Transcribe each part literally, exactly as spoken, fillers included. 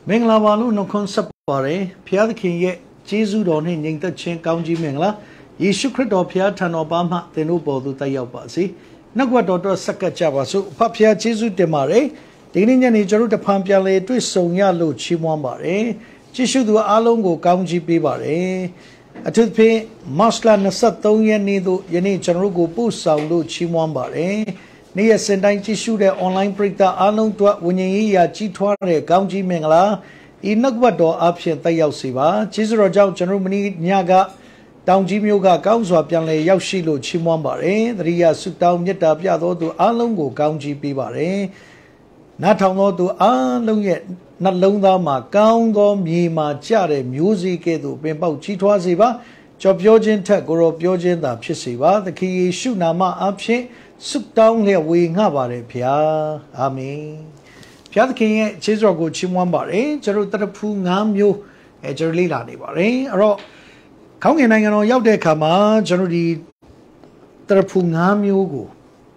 မင်္ဂလာပါလို့နှုတ်ခွန်းဆက်ပါတယ်ဖျားသခင်ရဲ့ကျေးဇူးတော်နဲ့ညီသက်ချင်းကောင်းကြီးမင်္ဂလာယေရှုခရစ်တော်ဖျားထံတော်ပါမှသင်တို့ပေါ်သို့တက်ရောက်ပါစေနှုတ်ကပတ်တော်တော့ဆက်ကပ်ကြပါစို့ဖဖျားကျေးဇူးတင်ပါတယ်ဒီနေ့ညနေကျွန်တော်တို့တဖန်ပြန်လဲတွေ့ဆုံရလို့ချီးမွမ်းပါတယ်ကျေးဇူးသူအားလုံးကိုကောင်းကြီးပေးပါတယ်အထူးသဖြင့်မတ်လ၂၃ရက်နေ့သို့ယနေ့ကျွန်တော်တို့ကိုပို့ဆောင်လို့ချီးမွမ်းပါတယ်နေ့ရက်စင်တိုင်းကြည့်ရှုတဲ့ online ပရိသတ်အားလုံးတို့ဝိညာဉ်ရေးရာကြီးထွားတဲ့ကောင်းကြီးမင်္ဂလာဤနှုတ်ကပတ်တော်အဖြစ်တက်ရောက်စေပါကျေးဇူးတော်ကြောင့်ကျွန်တော်မနေ့ညကတောင်ကြီးမျိုးကကောင်းစွာပြန်လည်ရောက်ရှိလို့ချီးမွမ်းပါတယ်သတိရဆုတောင်းမေတ္တာပြသောသူအားလုံးကိုကောင်းကြီးပေးပါတယ်နားထောင်သောသူအားလုံးရဲ့နှလုံးသားမှာကောင်းသောမြေမှာကြတဲ့မျိုးစေ့ကဲ့သို့ပင်ပေါက်ကြီးထွားစေပါကြော်ပြောခြင်းထက်ကိုယ်တော်ပြောခြင်းသာဖြစ်စေပါသခင်ယေရှုနာမအဖြစ်ဆုတောင်းလျက်ဝေငှပါတယ်ဖျားအာမင်ဖျားသခင်ရဲ့ကျေးဇူးတော်ကိုချီးမွမ်းပါတယ်ကျွန်တော်တရဖူ၅မျိုးအဲကျွန်တော်လေ့လာနေပါတယ်အဲ့တော့ခေါင်းငင်နိုင်ငံတော်ရောက်တဲ့အခါမှာကျွန်တော်ဒီတရဖူ၅မျိုးကို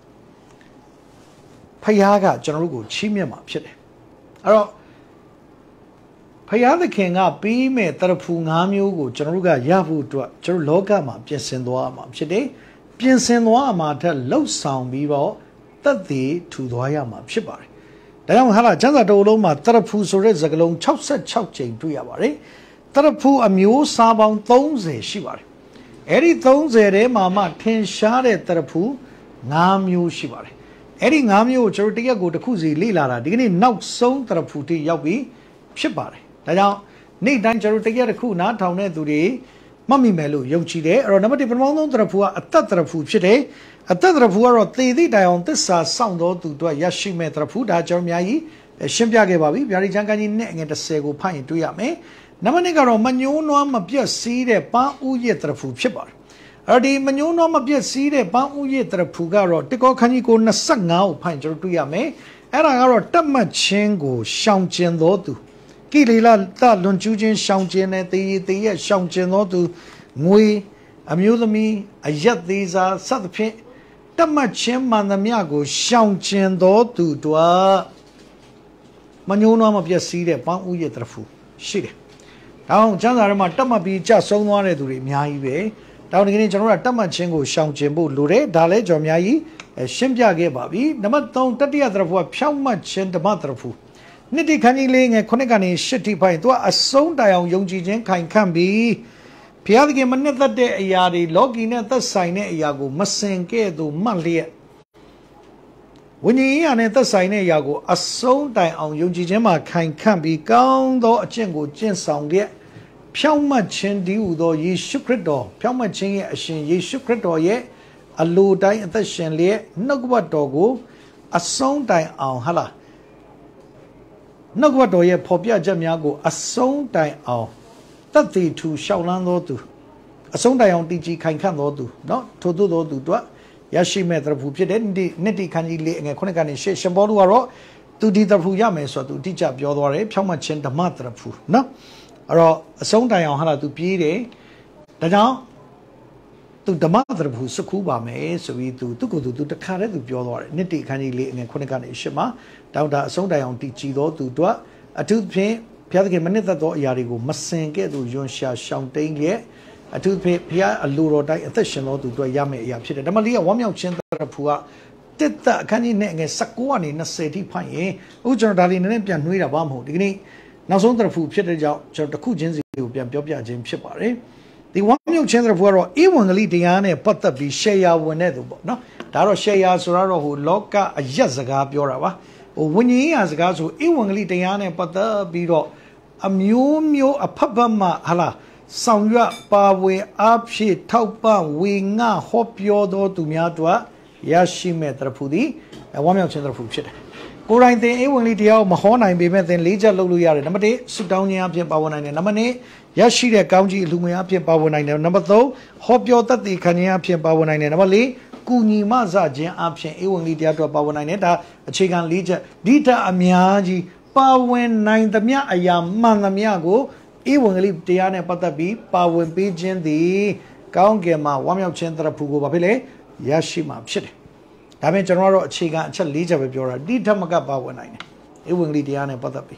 ဖျားကကျွန်တော်တို့ကိုချီးမြှင့်မှာဖြစ်တယ်အဲ့တော့ဖျားသခင်ကပြီးမဲ့တရဖူ၅မျိုးကိုကျွန်တော်တို့ကရဖို့အတွက်ကျွန်တော်လောကမှာပြင်ဆင်သွားမှာဖြစ်တယ်ပြင်ဆင်သွားမှာထက်လှုပ်ဆောင်ပြီးတော့သက်သေထူသွားရမှာဖြစ်ပါတယ်ဒါကြောင့်ဟာလာကျမ်းစာတော်လုံးမှာတရဖူဆိုတဲ့စကားလုံး၆၆ကြိမ်တွေ့ရပါတယ်တရဖူအမျိုးအစားပေါင်း၃၀ရှိပါတယ်အဲ့ဒီ၃၀ထဲမှာမှထင်ရှားတဲ့တရဖူ၅မျိုးရှိပါတယ်အဲ့ဒီ၅မျိုးကိုကျွန်တော်တရက်ကိုတစ်ခုစီလေ့လာတာဒီကနေ့နောက်ဆုံးတရဖူတိရောက်ပြီးဖြစ်ပါတယ်ဒါကြောင့်နေ့တိုင်းကျွန်တော်တရက်တစ်ခုနားထောင်တဲ့သူတွေမှတ်မိမယ်လို့ယုံကြည်တယ်အဲ့တော့နံပါတ်၁ပထမဆုံးတရဖူကအသက်တရဖူဖြစ်တယ်အသက်တရဖူကတော့သေသည့်တိုင်အောင်သစ္စာစောင့်တော်သူတို့ရရှိမဲ့တရဖူဒါကျွန်တော်အများကြီးရှင်းပြခဲ့ပါပြီဗျာဒီချမ်းကကြီးနဲ့ငွေ၁၀ကိုဖတ်ရင်တွေ့ရမယ်နံပါတ်၂ကတော့မညိုးနွားမပြတ်စီးတဲ့ပန်းဥယျာဉ်တရဖူဖြစ်ပါတယ်အဲ့ဒီမညိုးနွားမပြတ်စီးတဲ့ပန်းဥယျာဉ်တရဖူကတော့တကောခန်းကြီးကို၂၅ကိုဖတ်ရင်ကျွန်တော်တွေ့ရမယ်အဲ့ဒါကတော့တတ်မှတ်ခြင်းကိုရှောင်ကျဉ်တော်သူကိလေသာတလွန်ကျူးခြင်းရှောင်ကျဉ်တဲ့တေးတေးရဲ့ရှောင်ကျဉ်တော်သူငွေအမျိုးသမီးအယက်သေးစားစသဖြင့်တတ်မှတ်ခြင်းမှန်သမျှကိုရှောင်ကျဉ်တော်သူတို့မညိုးနွားမပြည့်စည်တဲ့ပန်းဥယျာဉ်တရဖူရှိတယ်။ဒါအောင်ကျမ်းစာထဲမှာတတ်မှတ်ပြီးကြဆုံးသွားတဲ့သူတွေအများကြီးပဲ။ဒါဒီကနေ့ကျွန်တော်တို့ကတတ်မှတ်ခြင်းကိုရှောင်ကျဉ်ဖို့လိုတယ်။ဒါလည်းကျွန်တော်အများကြီးရှင်းပြခဲ့ပါပြီ။နံပါတ်၃တတိယတရဖူကဖြောင့်မတ်ခြင်းဓမ္မတရဖူနှစ်တိခန်းကြီးလေးငယ်ခုနှစ်ကနေရှစ်တိဖိုင်သူကအဆုံးတိုင်အောင်ယုံကြည်ခြင်းခိုင်ခန့်ပြီးဘုရားသခင်မနှစ်သက်တဲ့အရာတွေလောကီနဲ့သက်ဆိုင်တဲ့အရာကိုမစင်ကဲ့သို့မှတ်လျက်ဝိညာဉ်ရေးရာနဲ့သက်ဆိုင်တဲ့အရာကိုအဆုံးတိုင်အောင်ယုံကြည်ခြင်းမှာခိုင်ခန့်ပြီးကောင်းသောအကျင့်ကိုကျင့်ဆောင်လျက်ဖြောင့်မတ်ခြင်းတည်းဟူသောယေရှုခရစ်တော်ဖြောင့်မတ်ခြင်းရဲ့အရှင်ယေရှုခရစ်တော်ရဲ့အလိုတိုင်းအသက်ရှင်လျက်နှုတ်ကပတ်တော်ကိုအဆုံးတိုင်အောင်ဟာလားနှုတ်ကပတ်တော်ရဲ့ဖော်ပြချက်များကိုအဆုံးတိုင်အောင်သက်သေထူရှောက်လန်းသောသူအဆုံးတိုင်အောင်တည်ကြည်ခိုင်ခန့်သောသူเนาะထို့သောသူတို့ရရှိမဲ့တရဖူဖြစ်တဲ့နှစ်တိခန်းကြီးလေးအငယ်ခုနှစ်ကနေရှေ့ရှင်ဘောလူကတော့သူဒီတရဖူရမယ်ဆိုတော့သူအတိအကျပြောသွားတယ်ဖြောင့်မတ်ခြင်းဓမ္မတရဖူเนาะအဲ့တော့အဆုံးတိုင်အောင်ဟာလာသူပြေးတယ်ဒါကြောင့်သူဓမ္မတရဖူစကူးပါမယ်ဆိုပြီးသူသူ့ကိုယ်သူသူတခါတည်းသူပြောသွားတယ်နှစ်တိခန်းကြီးလေးအငယ်ခုနှစ်ကနေရှေ့မှာတောက်တာအဆုံးတိုင်အောင်တည်ကြည်သောသူတို့အထူးဖြင့်ဘုရားသခင်မနစ်သက်သောအရာတွေကိုမစင်ကဲ့သို့ယွန်ရှာရှောင်တိန်လျက်အထူးဖြင့်ဘုရားအလိုတော်တိုင်းအသက်ရှင်တော်သူတို့ရမယ့်အရာဖြစ်တယ်ဓမ္မလေးကဝမ်းမြောက်ခြင်းတရဖူကတစ်သက်အခန်းကြီးနဲ့ငယ်၁၉ကနေ၂၀ထိဖိုင်ရင်အခုကျွန်တော်ဒါလေးနည်းနည်းပြန်နှွေးတာပါမဟုတ်ဒီကနေ့နောက်ဆုံးတရဖူဖြစ်တဲ့ကြောင့်ကျွန်တော်တစ်ခုချင်းစီကိုပြန်ပြောပြခြင်းဖြစ်ပါတယ်ဒီဝမ်းမြောက်ခြင်းတရဖူကတော့ဧဝံဂေလိတရားနဲ့ပတ်သက်ပြီးရှယ်ယာဝင်တဲ့သူပေါ့နော်ဒါတော့ရှယ်ယာဆိုတော့ဟိုလောကအရက်စကားပြောတာပါဟိုဝိညာဉ်ရေးရာစကားဆိုဧဝံဂေလိတရားနဲ့ပတ်သက်ပြီးတော့အမျိုးမျိုးအဖက်ဖက်မှဟာလားဆောင်ရွက်ပါဝင်အဖြစ်ထောက်ပံ့ဝေငှဟောပြောတော်သူများတို့ရရှိမဲ့တရဖူသည်ဝမ်းမြောက်ခြင်းတရဖူဖြစ်တယ်ကိုယ်တိုင်သင်ဧဝံဂေလိတရားကိုမဟောနိုင်ပေမဲ့သင်လေးချက်လုပ်လို့ရတယ်နံပါတ်၁ဆုတောင်းခြင်းအဖြစ်ပါဝင်နိုင်တယ်နံပါတ်၂ရရှိတဲ့ကောင်းကြီးအလှူငွေအဖြစ်ပါဝင်နိုင်တယ်နံပါတ်၃ဟောပြောတတ်သိခံခြင်းအဖြစ်ပါဝင်နိုင်တယ်နံပါတ်၄ကူညီမဆခြင်းအဖြစ်ဧဝံဂေလိတရားတို့ပါဝင်နိုင်တယ်ဒါအခြေခံ၄ချက်ဒီထက်အများကြီးပါဝင်နိုင်သမျှအရာမှန်သမျှကိုဧဝံဂေလိတရားနဲ့ပတ်သက်ပြီးပါဝင်ပေးခြင်းသည်ကောင်းကင်မှာဝမ်းမြောက်ခြင်းတရဖူကိုဘာဖြစ်လဲရရှိမှာဖြစ်တယ်။ဒါပေမဲ့ကျွန်တော်တို့အခြေခံအချက်၄ချက်ပဲပြောတာဒီထက်မကပါဝင်နိုင်တယ်ဧဝံဂေလိတရားနဲ့ပတ်သက်ပြီး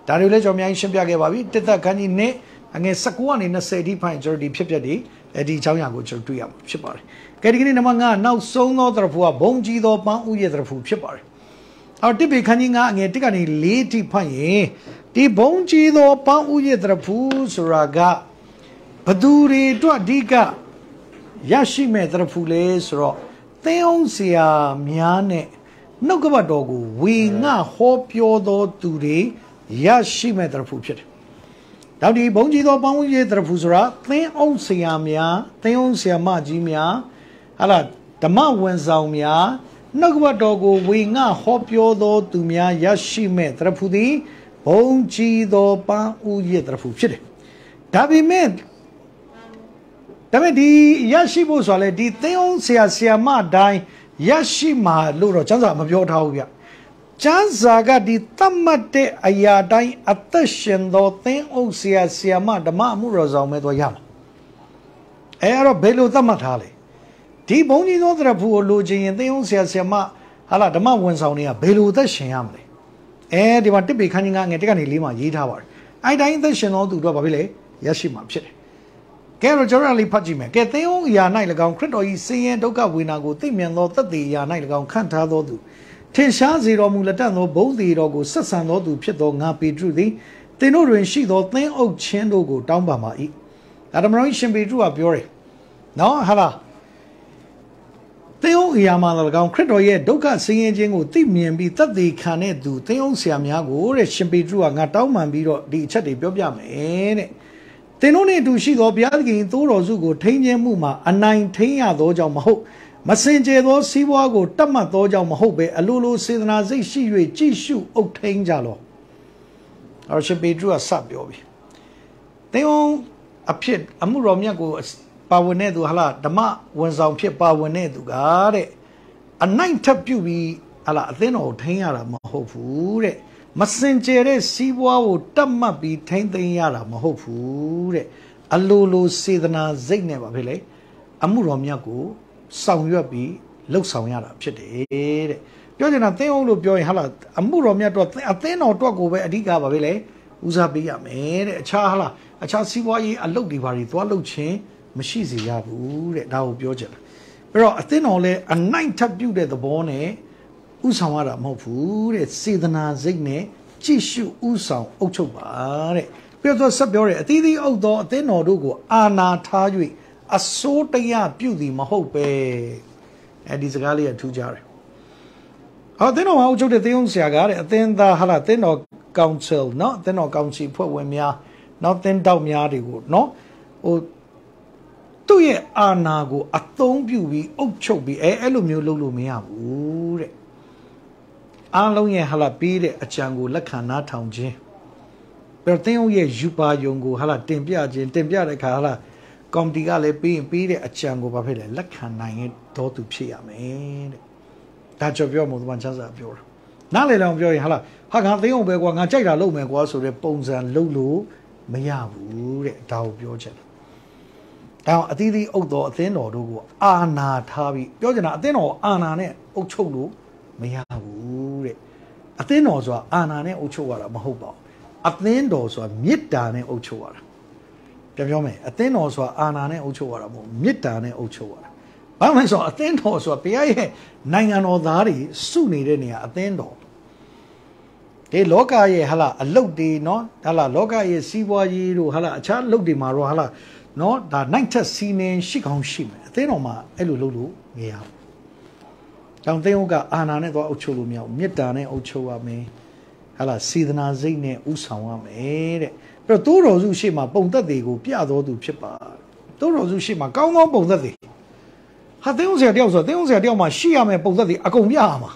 ဒါတွေလည်းကျွန်တော်အများကြီးရှင်းပြခဲ့ပါပြီတစ်သက်ခန်းကြီးနဲ့အငယ်၁၉ကနေ၂၀ဒီဖိုင်ကျွန်တော်ဒီဖြစ်ပျက်တွေအဲဒီအကြောင်းအရာကိုကျွန်တော်တွေ့ရမှာဖြစ်ပါတယ်ကဲဒီကနေ့နံပါတ်၅နောက်ဆုံးသောတရဖူကဘုံကြီးသောပန်းဥရဲ့တရဖူဖြစ်ပါတယ်အော်တစ်ပေခန်းကြီး၅အငယ်တစ်ကနေ၄ထိဖိုင်ရင်ဒီဘုံကြီးသောပန်းဥရဲ့တရဖူဆိုတာကဘသူတွေအတွက်အဓိကရရှိမဲ့တရဖူလဲဆိုတော့သင်းအောင်ဆရာများနဲ့နှုတ်ကပတ်တော်ကိုဝေငှဟောပြောသောသူတွေရရှိမဲ့တရဖူဖြစ်တယ်။နောက်ဒီဘုံကြီးသောပေါင်းရေးတရဖူဆိုတာသင်းအောင်ဆရာများသင်းအောင်ဆရာမကြီးများဟာလားဓမ္မဝန်ဆောင်များနှုတ်ကပတ်တော်ကိုဝေငှဟောပြောသောသူများရရှိမဲ့တရဖူသည်ဘုံကြီးသောပေါင်းရေးတရဖူဖြစ်တယ်။ဒါပေမဲ့ဒါပေမဲ့ဒီရရှိဖို့ဆိုလဲဒီသင်းအောင်ဆရာဆရာမတိုင်းရရှိမှာလို့တော့ကျမ်းစာမပြောထားဘူးဗျကျမ်းစာကဒီသတ်မှတ်တဲ့အရာတိုင်းအသက်ရှင်သောသင်းအုပ်ဆရာဆရာမဓမ္မအမှုတော်ဆောင်မဲ့တော့ရမှာအဲအဲ့တော့ဘယ်လိုသတ်မှတ်ထားလဲဒီဘုံကြီးသောတရဖူကိုလိုချင်ရင်သင်းအုပ်ဆရာဆရာမဟာလာဓမ္မဝန်ဆောင်တွေကဘယ်လိုသက်ရှင်ရမလဲအဲဒီမှာတစ်ပေခန်းကြီးကငယ်တက်ကနေလေးမှာရေးထားပါတယ်အဲ့တိုင်းသက်ရှင်သောသူတို့ကဘာဖြစ်လဲရရှိမှာဖြစ်တယ်ကဲတော့ကျွန်တော်လေးဖတ်ကြည့်မယ်ကဲသင်းအောင်အရာ၌၎င်းခရစ်တော်၏ဆင်းရဲဒုက္ခဝေဒနာကိုသိမြင်သောသက်သေအရာ၌၎င်းခံထားသောသူထင်ရှားစေတော်မူလက်တတ်သောဘုံသေးတော်ကိုဆက်ဆံသောသူဖြစ်သောငါပေတရုသည်သင်တို့တွင်ရှိသောသင်းအုပ်ချင်းတို့ကိုတောင်းပါမှာ၏ဒါဓမ္မတော်ရှင်ပေတရုကပြောတယ်နော်ဟာလားသင်းအောင်အရာမှာ၎င်းခရစ်တော်ရဲ့ဒုက္ခဆင်းရဲခြင်းကိုသိမြင်ပြီးသက်သေခံတဲ့သူသင်းအောင်ဆရာများကိုတဲ့ရှင်ပေတရုကငါတောင်းပန်ပြီးတော့ဒီအချက်တွေပြောပြမယ်တဲ့သင်တို့နှင့်အတူရှိသောဘုရားသခင်သိုးတော်စုကိုထိန်းခြင်းမှုမှာအနိုင်ထိန်းရသောကြောင့်မဟုတ်မစင်ကြယ်သောစီးပွားကိုတတ်မှတ်သောကြောင့်မဟုတ်ပဲအလိုလိုစေတနာစိတ်ရှိ၍ကြည်ရှုအုပ်ထိန်းကြလောအော်ရှင်ပေတရုကစပြောပြီသင်အောင်အဖြစ်အမှုတော်မြတ်ကိုပါဝင်တဲ့သူဟာလားဓမ္မဝန်ဆောင်ဖြစ်ပါဝင်တဲ့သူကတဲ့အနိုင်ထပ်ပြုပြီးဟာလားအသင်းတော်ကိုထိန်းရတာမဟုတ်ဘူးတဲ့မစင်ကြယ်တဲ့စီးပွားကိုတတ်မှတ်ပြီးထိမ့်သိမ်းရတာမဟုတ်ဘူးတဲ့အလိုလိုစေတနာစိတ်နဲ့ပါဖြစ်လေအမှုတော်မြတ်ကိုဆောင်ရွက်ပြီးလှုပ်ဆောင်ရတာဖြစ်တယ်တဲ့ပြောချင်တာသင်းအောင်လို့ပြောရင်ဟာလားအမှုတော်မြတ်တော့အသင်းတော်တော့ကိုပဲအဓိကပါပဲလေဦးစားပေးရမယ်တဲ့အခြားဟာလားအခြားစီးပွားရေးအလုပ်တွေဘာတွေသွားလုပ်ခြင်းမရှိစေရဘူးတဲ့ဒါကိုပြောချင်တာပြီးတော့အသင်းတော်လည်းအနိုင်ထပ်ပြုတဲ့သဘောနဲ့ဥဆောင်ရတာမဟုတ်ဘူးတဲ့စေတနာစိတ်နဲ့ကြည့်ရှုဥဆောင်အုပ်ချုပ်ပါတဲ့ပြီးတော့ဆက်ပြောတယ်အသီးသီးအုပ်သောအသင်းတော်တို့ကိုအာနာထား၍အစိုးတရားပြုသည်မဟုတ်ပဲအဲဒီစကားလေးကထူးကြတယ်ဟောအသင်းတော်မှာအုပ်ချုပ်တဲ့သင်းအောင်ဆရာကတဲ့အသင်းသားဟာလားသင်းတော် council เนาะအသင်းတော်ကောင်စီဖွဲ့ဝင်များနောက်သင်းတောက်များတွေကိုเนาะဟိုသူ့ရဲ့အာဏာကိုအသုံးပြုပြီးအုပ်ချုပ်ပြီးအဲအဲ့လိုမျိုးလုပ်လို့မရဘူးတဲ့အားလုံးရဲ့ဟာလာပေးတဲ့အကြံကိုလက်ခံနားထောင်ခြင်းပြီးတော့တင်းအောင်ရဲ့ယူပါယုံကိုဟာလာတင်ပြခြင်းတင်ပြတဲ့အခါဟာလာကော်မတီကလည်းပေးရင်ပေးတဲ့အကြံကိုဘာဖြစ်လဲလက်ခံနိုင်ရင်တော့သူဖြစ်ရမယ်တဲ့ဒါကြောင့်ပြောမို့ဒီမှာချမ်းသာပြောတာနားလေလောင်ပြောရင်ဟာလာဟာငါတင်းအောင်ပဲကွာငါကြိုက်တာလုပ်မယ်ကွာဆိုတဲ့ပုံစံလုပ်လို့မရဘူးတဲ့ဒါကိုပြောချင်တယ်ဒါအသီးသီးအုပ်တော်အသင်းတော်တို့ကိုအာနာထားပြီးပြောချင်တာအသင်းတော်အာနာနဲ့အုပ်ချုပ်လို့မရဘူးတဲ့အသင်းတော်ဆိုတာအာနာနဲ့အုပ်ချုပ်ရတာမဟုတ်ပါဘူးအသင်းတော်ဆိုတာမေတ္တာနဲ့အုပ်ချုပ်ရတာပြန်ပြောမယ်အသင်းတော်ဆိုတာအာနာနဲ့အုပ်ချုပ်ရတာမဟုတ်မေတ္တာနဲ့အုပ်ချုပ်ရတာဘာမှမဆိုအသင်းတော်ဆိုတာဘုရားရဲ့နိုင်ငံတော်သားတွေစုနေတဲ့နေရာအသင်းတော်ဒီလောကရဲ့ဟာလာအလုတ်တွေเนาะဟာလာလောကရဲ့စီးပွားရေးတို့ဟာလာအခြားအလုတ်တွေမှာတော့ဟာလာเนาะဒါနိုင်ထက်စီနေရှိကောင်းရှိမယ်အသင်းတော်မှာအဲ့လိုလုပ်လို့မရဘူးတောင်သိန်းဟုတ်ကအာနာနဲ့တော့အုပ်ချုပ်လို့မရဘူးမေတ္တာနဲ့အုပ်ချုပ်ရမယ်ဟာလားစေတနာစိတ်နဲ့ဥဆောင်ရမယ်တဲ့ပြီးတော့တိုးတော်စုရှေ့မှာပုံသက်တွေကိုပြတော်သူဖြစ်ပါတိုးတော်စုရှေ့မှာကောင်းကောင်းပုံသက်တွေဟာသိန်းဟုတ်ဆရာတယောက်ဆိုသိန်းဟုတ်ဆရာတယောက်မှာရှိရမယ်ပုံသက်တွေအကုန်ပြရမှာ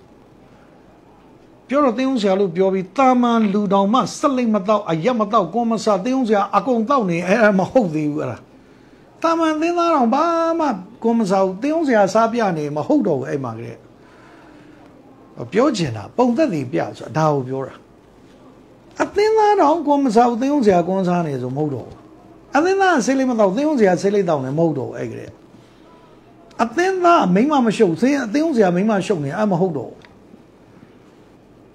ပြောတော့သိန်းဟုတ်ဆရာလို့ပြောပြီးတာမန်လူတောင်မှစလိတ်မတော့အရက်မတော့ကွန်မဆာသိန်းဟုတ်ဆရာအကုန်တော့နေအဲ့မဟုတ်သေးဘူးအဲ့ဒါတာမန်သင်းသားတော်ဘာမှကိုမစားဘူးသင်းအောင်ဆရာစားပြနေမဟုတ်တော့ဘူးအဲ့မှာကလေးပြောချင်တာပုံသက်တွေပြဆိုတာဒါကိုပြောတာအသင်းသားတော်ကိုမစားဘူးသင်းအောင်ဆရာကွန်စားနေဆိုမဟုတ်တော့ဘူးအသင်းသားဆေးလေးမတော့သင်းအောင်ဆရာဆေးလေးတောင်းနေမဟုတ်တော့ဘူးအဲ့ကလေးအသင်းသားမိမမရှုပ်သင်းအသင်းအောင်ဆရာမိမရှုပ်နေအဲ့မဟုတ်တော့ဘူး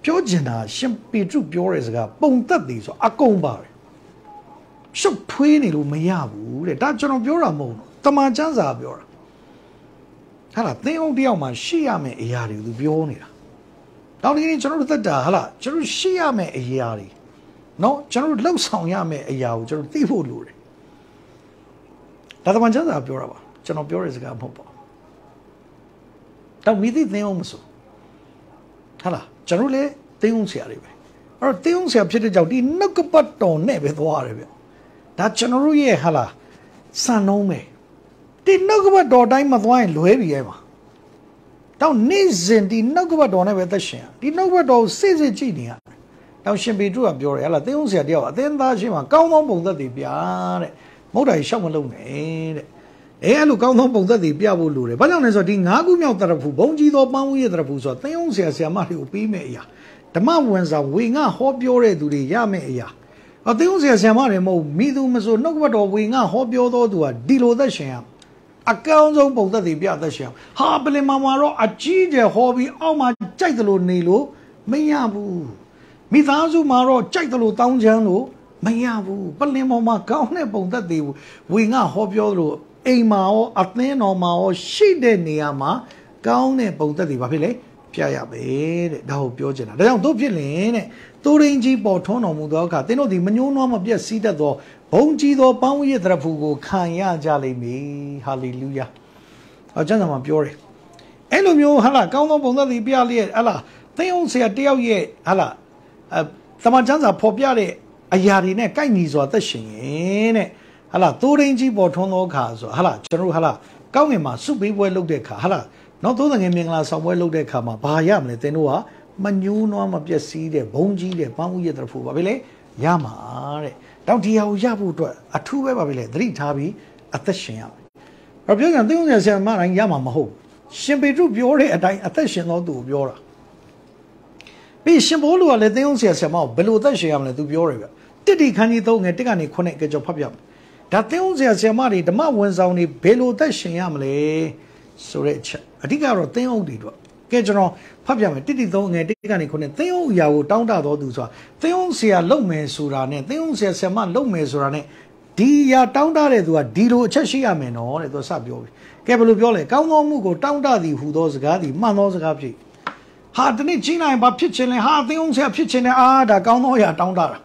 ပြောချင်တာရှင်ပေတရုပြောတဲ့စကားပုံသက်သည်ဆိုအကုန်ပါတယ်ရှုပ်ထွေးနေလို့မရဘူးတဲ့ဒါကျွန်တော်ပြောတာမဟုတ်ဘူးတမန်ကျမ်းစာပြောတာဟာလားသင်အောင်တယောက်မှာရှိရမယ့်အရာတွေသူပြောနေတာနောက်ဒီနေ့ကျွန်တော်တို့သက်တာဟာလားကျွန်တော်ရှိရမယ့်အရာတွေနော်ကျွန်တော်တို့လှုပ်ဆောင်ရမယ့်အရာကိုကျွန်တော်သိဖို့လိုတယ်ဒါတမန်ကျမ်းစာပြောတာပါကျွန်တော်ပြောတဲ့စကားမဟုတ်ပါဘူးတော့မိသည့်သင်အောင်မဆိုဟာလားကျွန်တော်လည်းသင်အောင်ဆရာတွေပဲအဲ့တော့သင်အောင်ဆရာဖြစ်တဲ့ကြောင့်ဒီနှုတ်ကပတ်တော်နဲ့ပဲသွားရတယ်ဗျဒါကျွန်တော်တို့ရဲ့ဟာလားစံနှုံးပဲဒီနှုတ်ကပတ်တော်တိုင်းမသွားရင်လွဲပြီရဲ့မှာတော့နေ့စဉ်ဒီနှုတ်ကပတ်တော်နဲ့ပဲသက်ရှင်ဒီနှုတ်ကပတ်တော်ကိုစစ်စစ်ကြည့်နေရတော့ရှင်ပေတရုကပြောတယ်ဟာလားသင်အောင်ဆရာတယောက်အသင်းသားချင်းမှာကောင်းသောပုံသက်တွေပြတဲ့မဟုတ်တာရှောက်မလုံးနဲ့တဲ့အဲအဲ့လိုကောင်းသောပုံသက်တွေပြဖို့လိုတယ်ဘာကြောင့်လဲဆိုတော့ဒီငါးခုမြောက်တရဖူဘုံကြီးသောပန်းဦးရဲ့တရဖူဆိုတော့သင်အောင်ဆရာဆရာမတွေကိုပြီးမဲ့အရာဓမ္မဝန်ဆောင်ဝေငှဟောပြောတဲ့သူတွေရမယ့်အရာအသင်းဆရာဆရာမတွေမဟုတ်မိသူမဆိုနှုတ်ကပတ်တော်ဝေငှဟောပြောတော်သူဟာဒီလိုသက်ရှင်ရအကောင်းဆုံးပုံသက်တွေပြသက်ရှင်ဟာပလင်မာမာတော့အကြီးကျယ်ဟောပြီးအောက်မှာကြိုက်တယ်လို့နေလို့မရဘူးမိသားစုမှာတော့ကြိုက်တယ်လို့တောင်းချမ်းလို့မရဘူးပလင်ပေါ်မှာကောင်းတဲ့ပုံသက်တွေဝေငှဟောပြောလို့အိမ်မှာရောအသင်းတော်မှာရောရှိတဲ့နေရာမှာကောင်းတဲ့ပုံသက်တွေဘာဖြစ်လဲပြရမယ်တဲ့ဒါကိုပြောချင်တာဒါကြောင့်တို့ဖြစ်လင်တဲ့သူရင်းကြီးပေါ်ထွန်းတော်မူသောအခါသင်တို့ဒီမညှိုးနွားမပြတ်စီးတတ်သောဘုံကြီးသောပန်းဝိရတရဖူကိုခံရကြလိမ့်မည်ဟာလေလုယာအကျမ်းစာမှာပြောတယ်အဲ့လိုမျိုးဟာလားကောင်းသောပုံသက်တွေပြလျက်ဟာလားသင်အောင်ဆရာတယောက်ရဲ့ဟာလားအဲတမန်ကျမ်းစာဖော်ပြတဲ့အရာတွေနဲ့ကိုက်ညီစွာသက်ရှင်ရင်တဲ့ဟာလားသူရင်းကြီးပေါ်ထွန်းသောအခါဆိုဟာလားကျွန်တော်တို့ဟာလားကောင်းငင်မှာစုပေးပွဲလုပ်တဲ့အခါဟာလားနောက်သုံးငယ်မင်္ဂလာဆောင်ပွဲလုပ်တဲ့အခါမှာဘာရမလဲသင်တို့ကမညှိုးနွားမပြည့်စည်တဲ့ဘုံကြီးတဲ့ပန်းဦးရတဲ့ဖို့ပါပဲလေရမှာတဲ့တောင်ဒီဟာကိုရဖို့အတွက်အထူးပဲပါပဲလေသတိထားပြီးအသက်ရှင်ရမယ်။ဘာပြောကြလဲသင်တို့ဆရာမတိုင်းရမှာမဟုတ်ရှင်ပေတရုပြောတဲ့အတိုင်းအသက်ရှင်တော်သူကိုပြောတာ။ပြီးရှင်ဘောလူကလည်းသင်တို့ဆရာဆရာမကိုဘယ်လိုအသက်ရှင်ရမလဲသူပြောတယ်ဗျ။တစ်တီခန်းကြီးသုံးငယ်တစ်ကနေခုနှစ်ကကြောက်ဖတ်ပြမယ်။ဒါသင်တို့ဆရာဆရာမတွေဓမ္မဝန်ဆောင်တွေဘယ်လိုအသက်ရှင်ရမလဲဆိုတဲ့အချက်အဓိကတော့သင်အုပ်တွေတော့ကဲကျွန်တော်ဖတ်ပြမယ်တစ်တီသုံးငယ်တစ်ကနေခုနှစ်သင်အုပ်အရာကိုတောင်းတတော်သူဆိုတာသင်အုပ်ဆရာလုံမယ်ဆိုတာနဲ့သင်အုပ်ဆရာဆရာမလုံမယ်ဆိုတာနဲ့ဒီအရာတောင်းတတဲ့သူကဒီလိုအချက်ရှိရမယ်နော်တဲ့သူစပြောပြီကဲဘယ်လိုပြောလဲကောင်းသောမှုကိုတောင်းတသည်ဟူသောစကားသည်မှန်သောစကားဖြစ်ဟာဒီနေ့ကြီးနိုင်ဘာဖြစ်ချင်လဲဟာသင်အုပ်ဆရာဖြစ်ချင်တယ်အာဒါကောင်းသောအရာတောင်းတတာ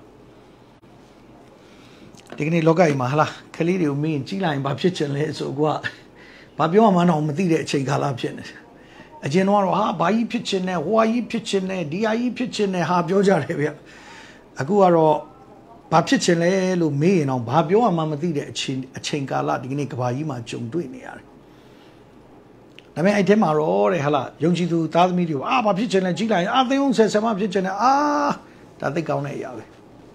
ဒီကနေ့လောကကြီးမှာဟာလားခလေးတွေကိုမင်းကြီးလိုက်ဘာဖြစ်ချင်လဲဆိုကွာဘာပြောမှမအောင်မသိတဲ့အချိန်ကာလဖြစ်နေတယ်အကျဉ်းတော့ဟာဘာကြီးဖြစ်ချင်တယ်ဟိုဟာကြီးဖြစ်ချင်တယ်ဒီဟာကြီးဖြစ်ချင်တယ်ဟာပြောကြတယ်ဗျအခုကတော့ဘာဖြစ်ချင်လဲလို့မေးရင်တော့ဘာပြောမှမသိတဲ့အချိန်အချိန်ကာလဒီကနေ့ကဘာကြီးမှာကြုံတွေ့နေရတယ်ဒါပေမဲ့အဲ့ထဲမှာတော့တဲ့ဟာလားယုံကြည်သူသားသမီးတွေကိုအာဘာဖြစ်ချင်လဲကြီးလိုက်အာသင်အောင်ဆယ်ဆယ်မဖြစ်ချင်တယ်အာဒါသိကောင်းတဲ့အရာပဲ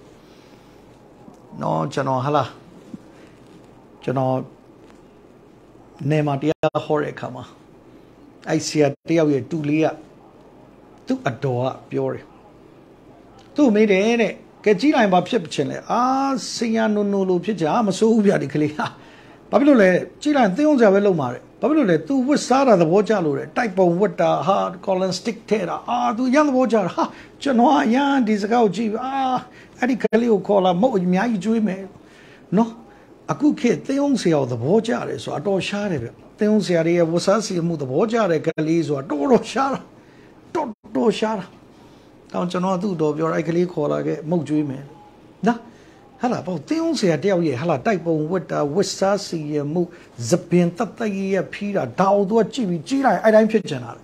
နော်ကျွန်တော်ဟာလားကျွန်တော်နေမှာတရားဟောတဲ့အခါမှာအဲ့ဆရာတယောက်ရဲ့တူလေးကသူ့အတော်ကပြောတယ်သူ့မေးတယ်တဲ့ကဲကြီးလိုက်ဘာဖြစ်ချင်လဲအာစင်ရနိုနိုလိုဖြစ်ကြမစိုးဘူးဗျဒီကလေးဟာဘာဖြစ်လို့လဲကြီးလိုက်သင်းအောင်ဆရာပဲလုပ်မှာတဲ့ဘာဖြစ်လို့လဲ तू ဝတ်စားတာသဘောကျလို့တဲ့တိုက်ပုံဝတ်တာဟာ colon stick ထဲတာအာ तू ရမ်းသဘောကျတာဟာကျွန်တော်အရန်ဒီစကားကိုကြည့်အာအဲ့ဒီကလေးကိုခေါ်လာမဟုတ်အများကြီးကျွေးမယ်နော်အခုခေတ်သင်းအောင်ဆရာကိုသဘောကျတယ်ဆိုတော့အတော်ရှားတယ်ဗျသင်းအောင်ဆရာရဲ့ဝတ်စားစီမှုသဘောကျတဲ့ကလေးဆိုတာတော်တော်ရှားတာတော်တော်ရှားတာတောင်ကျွန်တော်သူ့တော်ပြောအဲ့ကလေးခေါ်လာခဲ့မုတ်ကျွေးမယ်နော်ဟာလာပေါ့သင်းအောင်ဆရာတယောက်ရဲ့ဟာလာတိုက်ပုံဝတ်တာဝတ်စားစီရမှုသပင်တတ်တရဖီးတာဒါအောင်သူကကြည့်ပြီးကြီးလိုက်အဲ့တိုင်းဖြစ်ကျင်တာ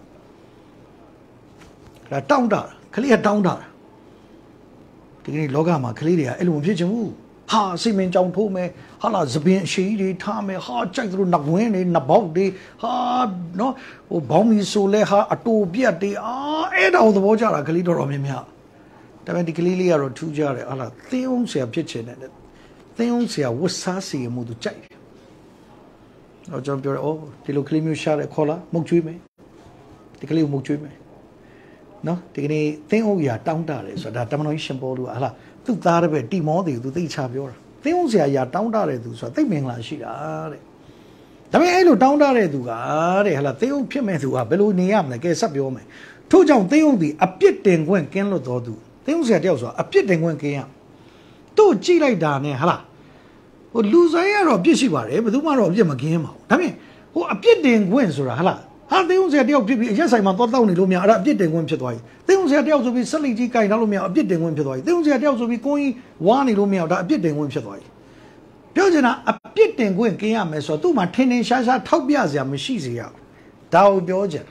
လေဒါတောင်းတာကလေးကတောင်းတာဒီကနေ့လောကမှာကလေးတွေကအဲ့လိုမဖြစ်ချင်ဘူးဟာစိတ်မင်းကြောင်ထိုးမယ်ဟာလာသပင်အရှိကြီးတွေထားမယ်ဟာကြိုက်သလိုနှဝင်းတွေနှပေါက်တွေဟာနော်ဟိုဘောင်းမီဆိုလဲဟာအတူပြတ်တွေအာအဲ့တောင်သဘောကျတာကလေးတော်တော်များများဒါပေမဲ့ဒီကလေးလေးကတော့ထူးကြတယ်ဟာလာသင်းအောင်ဆရာဖြစ်ချင်တယ်သင်းအောင်ဆရာဝတ်စားစီမှုသူကြိုက်တယ်တော့ကျွန်တော်ပြောတယ်အော်ဒီလိုကလေးမျိုးရှားတယ်ခေါ်လာမုတ်ကျွေးမယ်ဒီကလေးကိုမုတ်ကျွေးမယ်နော်ဒီကနေ့သင်းအောင်ရာတောင်းတတယ်ဆိုတာဒါတမန်တော်ကြီးရှင်ပေါလုဟာလာသူ့သားတဲ့ပဲတိမောတွေကိုသူသိချပြောတာသင်းအောင်ဆရာရာတောင်းတတဲ့သူဆိုတာသိမင်္ဂလာရှိတာတဲ့ဒါပေမဲ့အဲ့လိုတောင်းတတဲ့သူကတဲ့ဟာလာသင်းအောင်ဖြစ်မဲ့သူကဘယ်လိုနေရမလဲကဲဆက်ပြောမယ်ထို့ကြောင့်သင်းအောင်သည်အပြစ်တင်ခွင့်ကင်းလွတ်တော်သူသင်းအောင်ဆရာတယောက်ဆိုတာအပြစ်တင်ခွင့်ကင်းရတို့ကြည့်လိုက်တာနဲ့ဟာလားဟိုလူဆိုင်ကတော့အပြစ်ရှိပါတယ်ဘယ်သူမှတော့အပြစ်မကင်းပါဘူးဒါပေမဲ့ဟိုအပြစ်တင်ခွင့်ဆိုတာဟာလားဟာသင်းအောင်ဆရာတယောက်ဖြစ်ပြီးအရက်ဆိုင်မှာသွားတောက်နေလို့မရအဲ့ဒါအပြစ်တင်ခွင့်ဖြစ်သွားပြီသင်းအောင်ဆရာတယောက်ဆိုပြီးဆက်လက်ကြီးကြိုင်ထားလို့မရအပြစ်တင်ခွင့်ဖြစ်သွားပြီသင်းအောင်ဆရာတယောက်ဆိုပြီးကိုင်းဝါနေလို့မရဒါအပြစ်တင်ခွင့်ဖြစ်သွားပြီပြောချင်တာအပြစ်တင်ခွင့်ကင်းရမယ်ဆိုတော့သူ့မှာထင်ထင်ရှားရှားထောက်ပြစရာမရှိစေရဒါကိုပြောချင်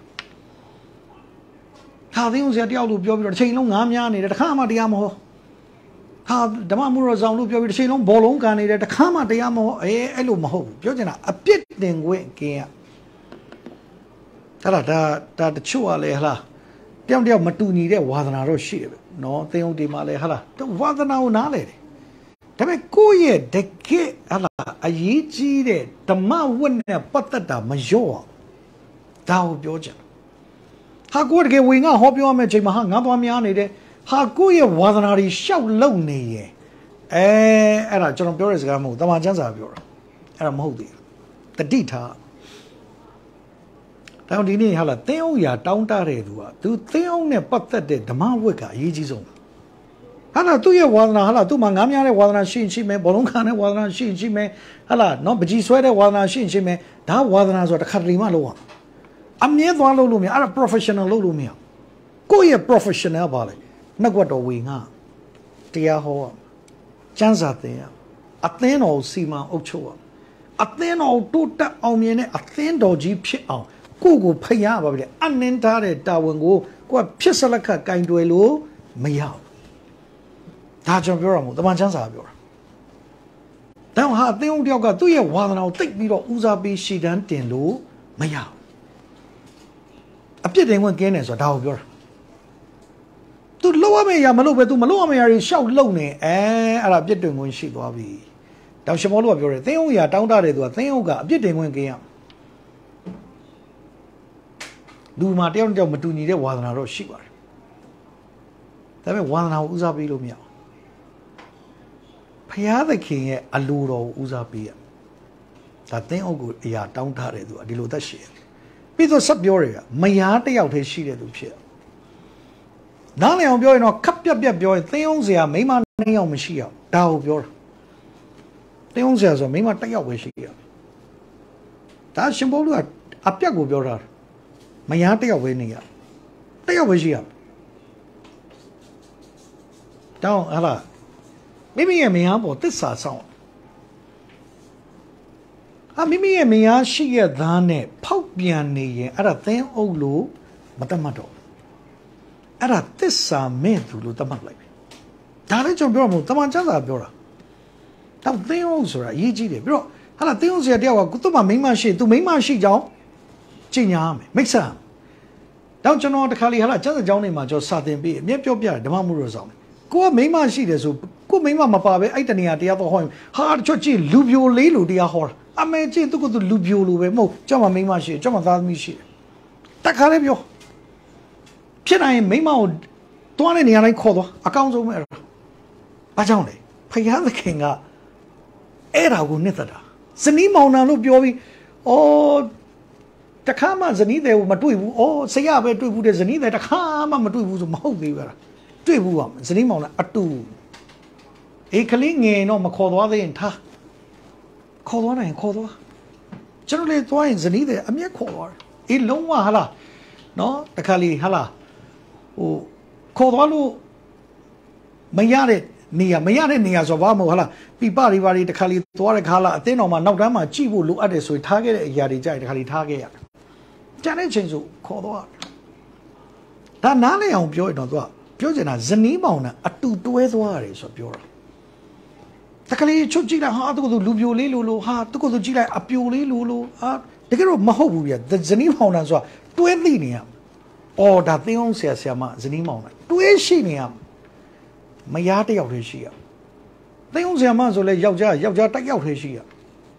တာဟာသင်းအောင်ဆရာတယောက်လို့ပြောပြီးတော့တစ်ချိန်လုံးငားများနေတယ်တခါမှတရားမဟောဟာဓမ္မမှုတော်ဆောင်လို့ပြောပြီးတစ်ချိန်လုံးဘောလုံးကန်နေတယ်တခါမှတရားမဟောအေးအဲ့လိုမဟုတ်ဘူးပြောချင်တာအပြစ်တင်ခွင့်ကင်းရဟာလားဒါဒါတချို့ကလည်းဟာလားတယောက်တယောက်မတူညီတဲ့ဝါသနာတော့ရှိတယ်ပဲနော်သင်းအောင်ဒီမှာလည်းဟာလားဝါသနာကိုနားလေတယ်ဒါပေမဲ့ကိုယ့်ရဲ့တကယ်ဟာလားအရေးကြီးတဲ့ဓမ္မဝတ်နဲ့ပတ်သက်တာမလျော့ဒါကိုပြောချင်ဟာကိုယ်တကယ်ဝင်ငါဟောပြောရမယ့်ချိန်မှာဟာငါသွားများနေတယ်ဟာကိုယ့်ရဲ့ဝါသနာတွေရှောက်လုံနေရဲ့အဲအဲ့ဒါကျွန်တော်ပြောတဲ့စကားမဟုတ်တမန်ကျမ်းစာပြောတာအဲ့ဒါမဟုတ်သေးဘူးတတိထားတောင်းဒီနေ့ဟာလားသင်းအောင်ရာတောင်းတတဲ့သူကသူသင်းအောင်နဲ့ပတ်သက်တဲ့ဓမ္မဝတ်ကအရေးကြီးဆုံးဟာလားသူ့ရဲ့ဝါသနာဟာလားသူ့မှာငားများတဲ့ဝါသနာရှိရှိမယ်ဘောလုံးခံတဲ့ဝါသနာရှိရှိမယ်ဟာလားနော်ပကြီးဆွဲတဲ့ဝါသနာရှိရှိမယ်ဒါဝါသနာဆိုတာတစ်ခါတလေမှလုံးဝအမြဲသွားလို့လို့မရအဲ့ဒါ professional လို့လို့မရကိုယ့်ရဲ့ professional ပါလေနှက်ကွက်တော်ဝေငါတရားဟောကျမ်းစာသင်ရအသင်းတော်စီမံအုပ်ချုပ်ရအသင်းတော်တိုးတက်အောင်မြင်တဲ့အသင်းတော်ကြီးဖြစ်အောင်ကိုယ့်ကိုဖိတ်ရပါပြီအနှင်းထားတဲ့တာဝန်ကိုကိုယ်ကဖြစ်စလက်ခတ်ကင်တွယ်လို့မရဘူးဒါကျွန်တော်ပြောရမှာတမန်ကျမ်းစာပြောတာတောင်ဟာအသင်းဦးတယောက်ကသူ့ရဲ့ဝါသနာကိုသိပြီးတော့ဦးစားပေးရှေ့တန်းတင်လို့မရဘူးအပြစ်တင်ခွင့်ကင်းတယ်ဆိုတာဒါကိုပြောတာသူလောက်ရမယ့်အရာမလုပ်ပဲသူမလုပ်ရမယ့်အရာတွေရှောက်လုံနေအဲအဲ့ဒါအပြစ်တင်ခွင့်ရှိသွားပြီတောင်ရှမောလူကပြောတယ်သင်းဦးရာတောင်းတတယ်သူကသင်းဦးကအပြစ်တင်ခွင့်ကင်းရလူမှာတယောက်တယောက်မတူညီတဲ့ဝါသနာတော့ရှိပါတယ်ဒါပေမဲ့ဝါသနာကိုဦးစားပေးလို့မရဘူးဖျားသခင်ရဲ့အလိုတော်ကိုဦးစားပေးရဒါသင်းအုပ်ကိုအရာတောင်းထားတယ်သူကဒီလိုသက်ရှိတယ်ပြီးတော့ဆက်ပြောတယ်ကမယားတယောက်တည်းရှိတဲ့သူဖြစ်နားလည်အောင်ပြောရင်တော့ခပ်ပြက်ပြက်ပြောရင်သင်းအုပ်စရာမိမနှစ်ယောက်မရှိအောင်ဒါကိုပြောတာသင်းအုပ်စရာဆိုမိမတစ်ယောက်ပဲရှိရဒါရှင်ဘောလူကအပြက်ကိုပြောတာမယားတစ်ယောက်ပဲနေရတစ်ယောက်ပဲရှိရတောင်းဟာလားမိမိရဲ့မယားပေါ်သစ္စာဆောင်အမိမိရဲ့မယားရှိရသားနဲ့ဖောက်ပြန်နေရင်အဲ့ဒါသင်းအုပ်လို့မတတ်မှတ်တော့အဲ့ဒါသစ္စာမဲ့သူလို့တတ်မှတ်လိုက်ပြီဒါလည်းကျွန်တော်ပြောမှာတမန်ကျမ်းစာပြောတာတော့သင်းအုပ်ဆိုတာအရေးကြီးတယ်ပြီးတော့ဟာလားသင်းအုပ်ဆရာတယောက်ကသူ့မှာမိန်းမရှိသူမိန်းမရှိကြောင်းကြင်ညာမယ်မိတ်ဆက်တော့ကျွန်တော်တခါလေဟာလားကျမ်းစာကျောင်းနေမှာကျွန်တော်စာသင်ပြီးအမြဲပြောပြတယ်ဓမ္မမှုတော်ဆောင်ကိုကမိန်းမရှိတယ်ဆိုကိုမိန်းမမပါပဲအဲ့တနေရာတရားတော့ဟောရင်ဟာတချို့ကြည့်လူပြိုလေးလူတရားဟောတာအမေကြည့်သူကသူလူပြိုလိုပဲမဟုတ်ကျောင်းမှာမိန်းမရှိကျောင်းမှာသားသမီးရှိတယ်တခါလေပြောဖြစ်နိုင်မိန်းမကိုတွားတဲ့နေရာတိုင်းခေါ်သွားအကောင်းဆုံးပဲအဲ့ဒါဘာကြောင့်လဲဖယားသခင်ကအဲ့ဒါကိုနှစ်သက်တာဇနီးမောင်နှံလို့ပြောပြီးအော်တခါမှဇနီးတွေကိုမတွေ့ဘူးအော်ဆရာပဲတွေ့ဘူးတဲ့ဇနီးတွေတခါမှမတွေ့ဘူးဆိုမဟုတ်သေးဘူးအဲ့ဒါတွေ့ဘူးပါဇနီးမောင်နှံအတူအေးကလေးငယ်တော့မခေါ်သွားသေးရင်ထားခေါ်သွားနိုင်ခေါ်သွားကျွန်တော်လေသွားရင်ဇနီးတွေအမျက်ခေါ်သွားတယ်အေးလုံးဝဟာလားနော်တခါလေဟာလားဟိုခေါ်သွားလို့မရတဲ့နေရာမရတဲ့နေရာဆိုဘာမဟုတ်ဟာလားပြပတွေပါတွေတခါလေသွားတဲ့ခါလားအသင်းတော်မှာနောက်တန်းမှာကြည့်ဖို့လိုအပ်တယ်ဆိုရင်ထားခဲ့တဲ့အရာတွေကြိုက်တခါလေထားခဲ့ရတယ်ကြတဲ့ချိန်ဆိုခေါ်သွားဒါနားလည်အောင်ပြောရင်တော့သူကပြောချင်တာဇနီးမောင်နဲ့အတူတွဲသွားရတယ်ဆိုပြောတာတခါလေချုပ်ကြည့်လိုက်ဟာသူကသူလူပြိုလေးလိုလိုဟာသူကသူကြည့်လိုက်အပြိုလေးလိုလိုဟာတကယ်တော့မဟုတ်ဘူးပြဇနီးမောင်နဲ့ဆိုတာတွဲသိနေရအော်ဒါသင်းအောင်ဆရာဆရာမဇနီးမောင်နဲ့တွဲရှိနေရမယားတယောက်တည်းရှိရသင်းအောင်ဆရာမဆိုလဲယောက်ျားယောက်ျားတစ်ယောက်တည်းရှိရ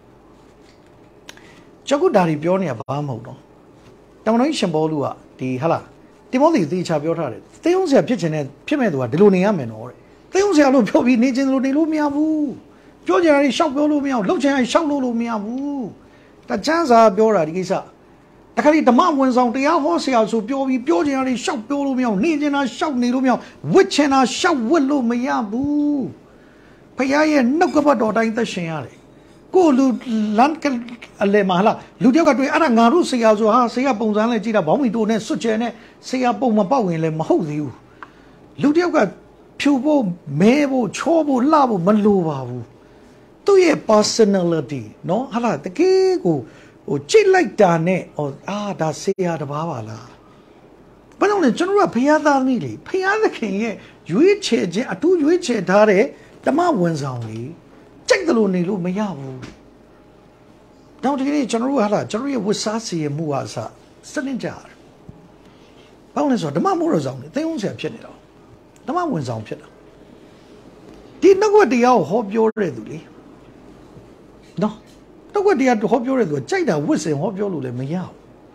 ကျကုဒါရီပြောနေရဘာမဟုတ်တော့တမန်တော်ရှင်ဘောလူကဒီဟာလားတိမောသေသေချာပြောထားတယ်သင်းအောင်ဆရာဖြစ်ချင်တဲ့ဖြစ်မဲ့သူကဒီလိုနေရမယ်နော်တဲ့သင်းအောင်ဆရာလို့ပြောပြီးနေချင်လို့နေလို့မရဘူးပြောချင်တာရှောက်ပြောလို့မရဘူးလှုပ်ချင်ရင်ရှောက်လို့လို့မရဘူးဒါချမ်းစာပြောတာဒီကိစ္စဒါတခါဒီဓမ္မဝန်ဆောင်တရားဟောဆရာဆိုပြောပြီးပြောချင်တာတွေရှောက်ပြောလို့မရနေချင်တာရှောက်နေလို့မရဝစ်ချင်တာရှောက်ဝစ်လို့မရဘူးဖခင်ရဲ့နှုတ်ကပတ်တော်တိုင်းသက်ရှင်ရတယ်ကိုလူလန်ကအလေမဟာလူတယောက်ကတွေ့အဲ့ဒါငါတို့ဆရာဆိုဟာဆရာပုံစံလဲကြည့်တာဘောင်းမီတိုနဲ့စွတ်ချဲနဲ့ဆရာပုံမပေါက်ရင်လည်းမဟုတ်သေးဘူးလူတယောက်ကဖြူဖို့မဲဖို့ချောဖို့လှဖို့မလိုပါဘူးသူ့ရဲ့ personality နော်ဟာလားတကယ်ကိုဟိုကြိတ်လိုက်တာနဲ့ဟောအာဒါဆရာတပါးပါလားဘာလို့လဲကျွန်တော်ကဖခင်သားသမီးလေဖခင်သခင်ရဲ့ရွေးချယ်ခြင်းအထူးရွေးချယ်ထားတဲ့ဓမ္မဝန်ဆောင်လေကြိတ်တယ်လို့နေလို့မရဘူးတော့ဒီနေ့ကျွန်တော်တို့ဟာလားကျွန်တော်ရဲ့ဝတ်စားစီရမှုဟာစစနစ်ကြတယ်ဘာလို့လဲဆိုတော့ဓမ္မမိုးတော်ဆောင်လေသိအောင်ဆရာဖြစ်နေတော့ဓမ္မဝန်ဆောင်ဖြစ်တာဒီနှုတ်ကပတရားကိုဟောပြောတဲ့သူလေနော်နှုတ်ကပတရားဟောပြောတဲ့သူကကြိုက်တာဝတ်စင်ဟောပြောလို့လည်းမရဘူး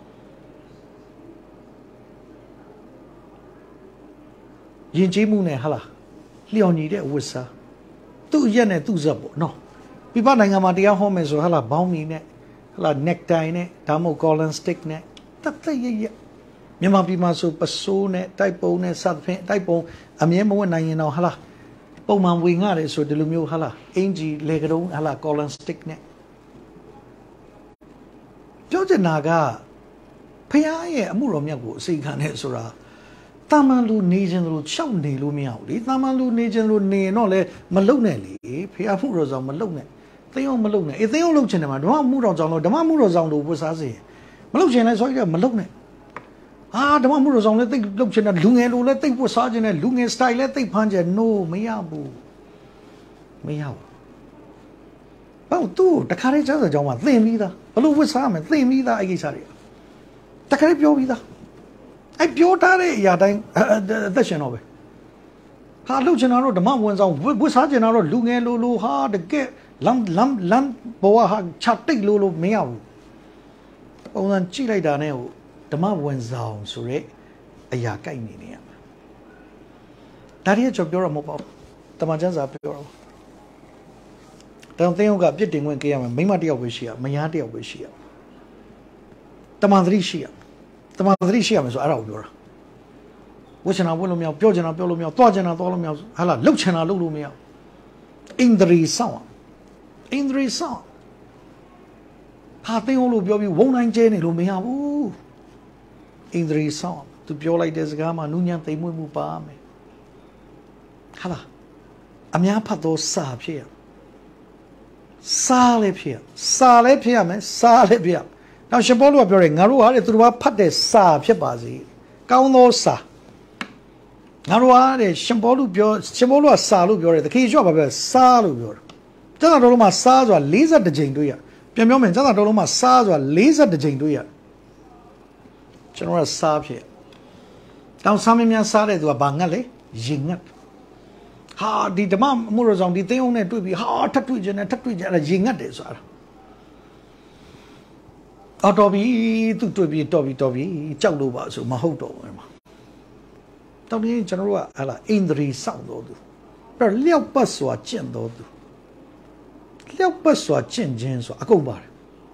ယဉ်ကျေးမှုနဲ့ဟာလားလျော်ညီတဲ့ဝတ်စားသူ့ရက်နဲ့သူ့ဇက်ပေါ့နော်ပြပနိုင်ငံမှာတရားဟောမယ်ဆိုဟာလားဘောင်းမီနဲ့ဟာလား necktie နဲ့ဒါမှမဟုတ် collar stick နဲ့တတ်တဲ့ရရမြန်မာပြည်မှာဆိုပစိုးနဲ့တိုက်ပုံနဲ့စသဖြင့်တိုက်ပုံအမြဲမဝတ်နိုင်ရင်တော့ဟာလားပုံမှန်ဝင်ငှတယ်ဆိုဒီလိုမျိုးဟာလားအင်ဂျီလေကတုံးဟာလား collar stick နဲ့ပြောချင်တာကဖခင်ရဲ့အမှုတော်မြတ်ကိုအစိခံနဲ့ဆိုတာတာမန်လူနေခြင်းလို့ရှောက်နေလို့မရဘူးလေတာမန်လူနေခြင်းလို့နေတော့လေမလုံနဲ့လေဖခင်မှုတော်ဆောင်မလုံနဲ့သိအောင်မလုံနဲ့အေးသိအောင်လုံချင်တယ်မှာဓမ္မမှုတော်ဆောင်လို့ဓမ္မမှုတော်ဆောင်လို့ဝတ်စားစေမလုံချင်လဲဆိုရင်မလုံနဲ့အာဓမ္မမှုတော်ဆောင်လဲသိလုံချင်တယ်လူငယ်လိုလဲသိဝတ်စားခြင်းနဲ့လူငယ် style လဲသိဖမ်းခြင်း no မရဘူးမရဘူးဘာလို့သူတခါတည်းကျမ်းစာကြောင်းမှာသင်ပြီးသားဘလို့ဝတ်စားမယ်သင်ပြီးသားအဲ့ကိစ္စတွေတခါတည်းပြောပြီးသားအဲ့ပြောထားတဲ့အရာတိုင်းအသက်ရှင်တော့ပဲဟာလှုပ်ချင်တာတော့ဓမ္မဝန်ဆောင်ဝတ်စားချင်တာတော့လူငယ်လိုလိုဟာတကယ်လမ်းလမ်းလမ်းဘဝဟာချတိတ်လိုလိုမရဘူးပုံစံကြည့်လိုက်တာနဲ့ဟိုဓမ္မဝန်ဆောင်ဆိုရဲအရာကြိုက်နေနေရမှာဒါတည်းကျွန်တော်ပြောရမှာမဟုတ်ပါဘူးတမန်ကျမ်းစာပြောတော့တောင်သိန်းကပြစ်တင်ခွင့်ကြရမယ်မိမတယောက်ပဲရှိရမယားတယောက်ပဲရှိရတမန်သတိရှိရတမန်သတိရှိရမယ်ဆိုအဲ့ဒါကိုပြောတာဝချနာဝတ်လို့မရပြောချင်တာပြောလို့မရသွားချင်တာသွားလို့မရဟာလားလှုပ်ချင်တာလှုပ်လို့မရအင်္ဒရီဆောင်အင်္ဒရီဆောင်ဟာသိအောင်လို့ပြောပြီးဝုံတိုင်းကျဲနေလို့မရဘူးအင်္ဒရီဆောင်သူပြောလိုက်တဲ့စကားမှာနူးညံ့သိမ်မွေ့မှုပါမယ်ဟာလားအများဖတ်သောစာဖြစ်ရစားလည်းဖြစ်စားလည်းဖြစ်ရမယ်စားလည်းဖြစ်ရနောက်ရှင်ပေါလုကပြောတယ်ငါတို့ဟာတဲ့သူတို့ဘာဖတ်တဲ့စာဖြစ်ပါစေကောင်းသောစာငါတို့ဟာတဲ့ရှင်ပေါလုပြောရှင်ပေါလုကစာလို့ပြောတယ်တခေရွှေဘာပြောစားလို့ပြောတယ်ကျမ်းစာတော်လုံးမှာစားဆိုတာ၄၁ကြိမ်တွေ့ရပြန်ပြောမယ်ကျမ်းစာတော်လုံးမှာစားဆိုတာ၄၁ကြိမ်တွေ့ရကျွန်တော်ကစားဖြစ်တောင်စားမင်းများစားတဲ့သူကဘာငတ်လဲရင်ငတ်ဟာဒီဓမ္မအမှုတော်ဆောင်ဒီသိအောင်နဲ့တွေ့ပြီးဟာထပ်တွေ့ခြင်းနဲ့ထပ်တွေ့ခြင်းအဲ့ဒါရင်ငတ်တယ်ဆိုတာအော်တော်ပြီသူတွေ့ပြီးတော်ပြီတော်ပြီကြောက်လို့ပါဆိုမဟုတ်တော့ဘူးမှာတောင်းတင်းကျွန်တော်တို့ကဟာလာအိန္ဒြေစောင့်တော်သူအဲ့လျောက်ပတ်စွာကျင့်တော်သူလျောက်ပတ်စွာကျင့်ခြင်းဆိုအကုန်ပါတယ်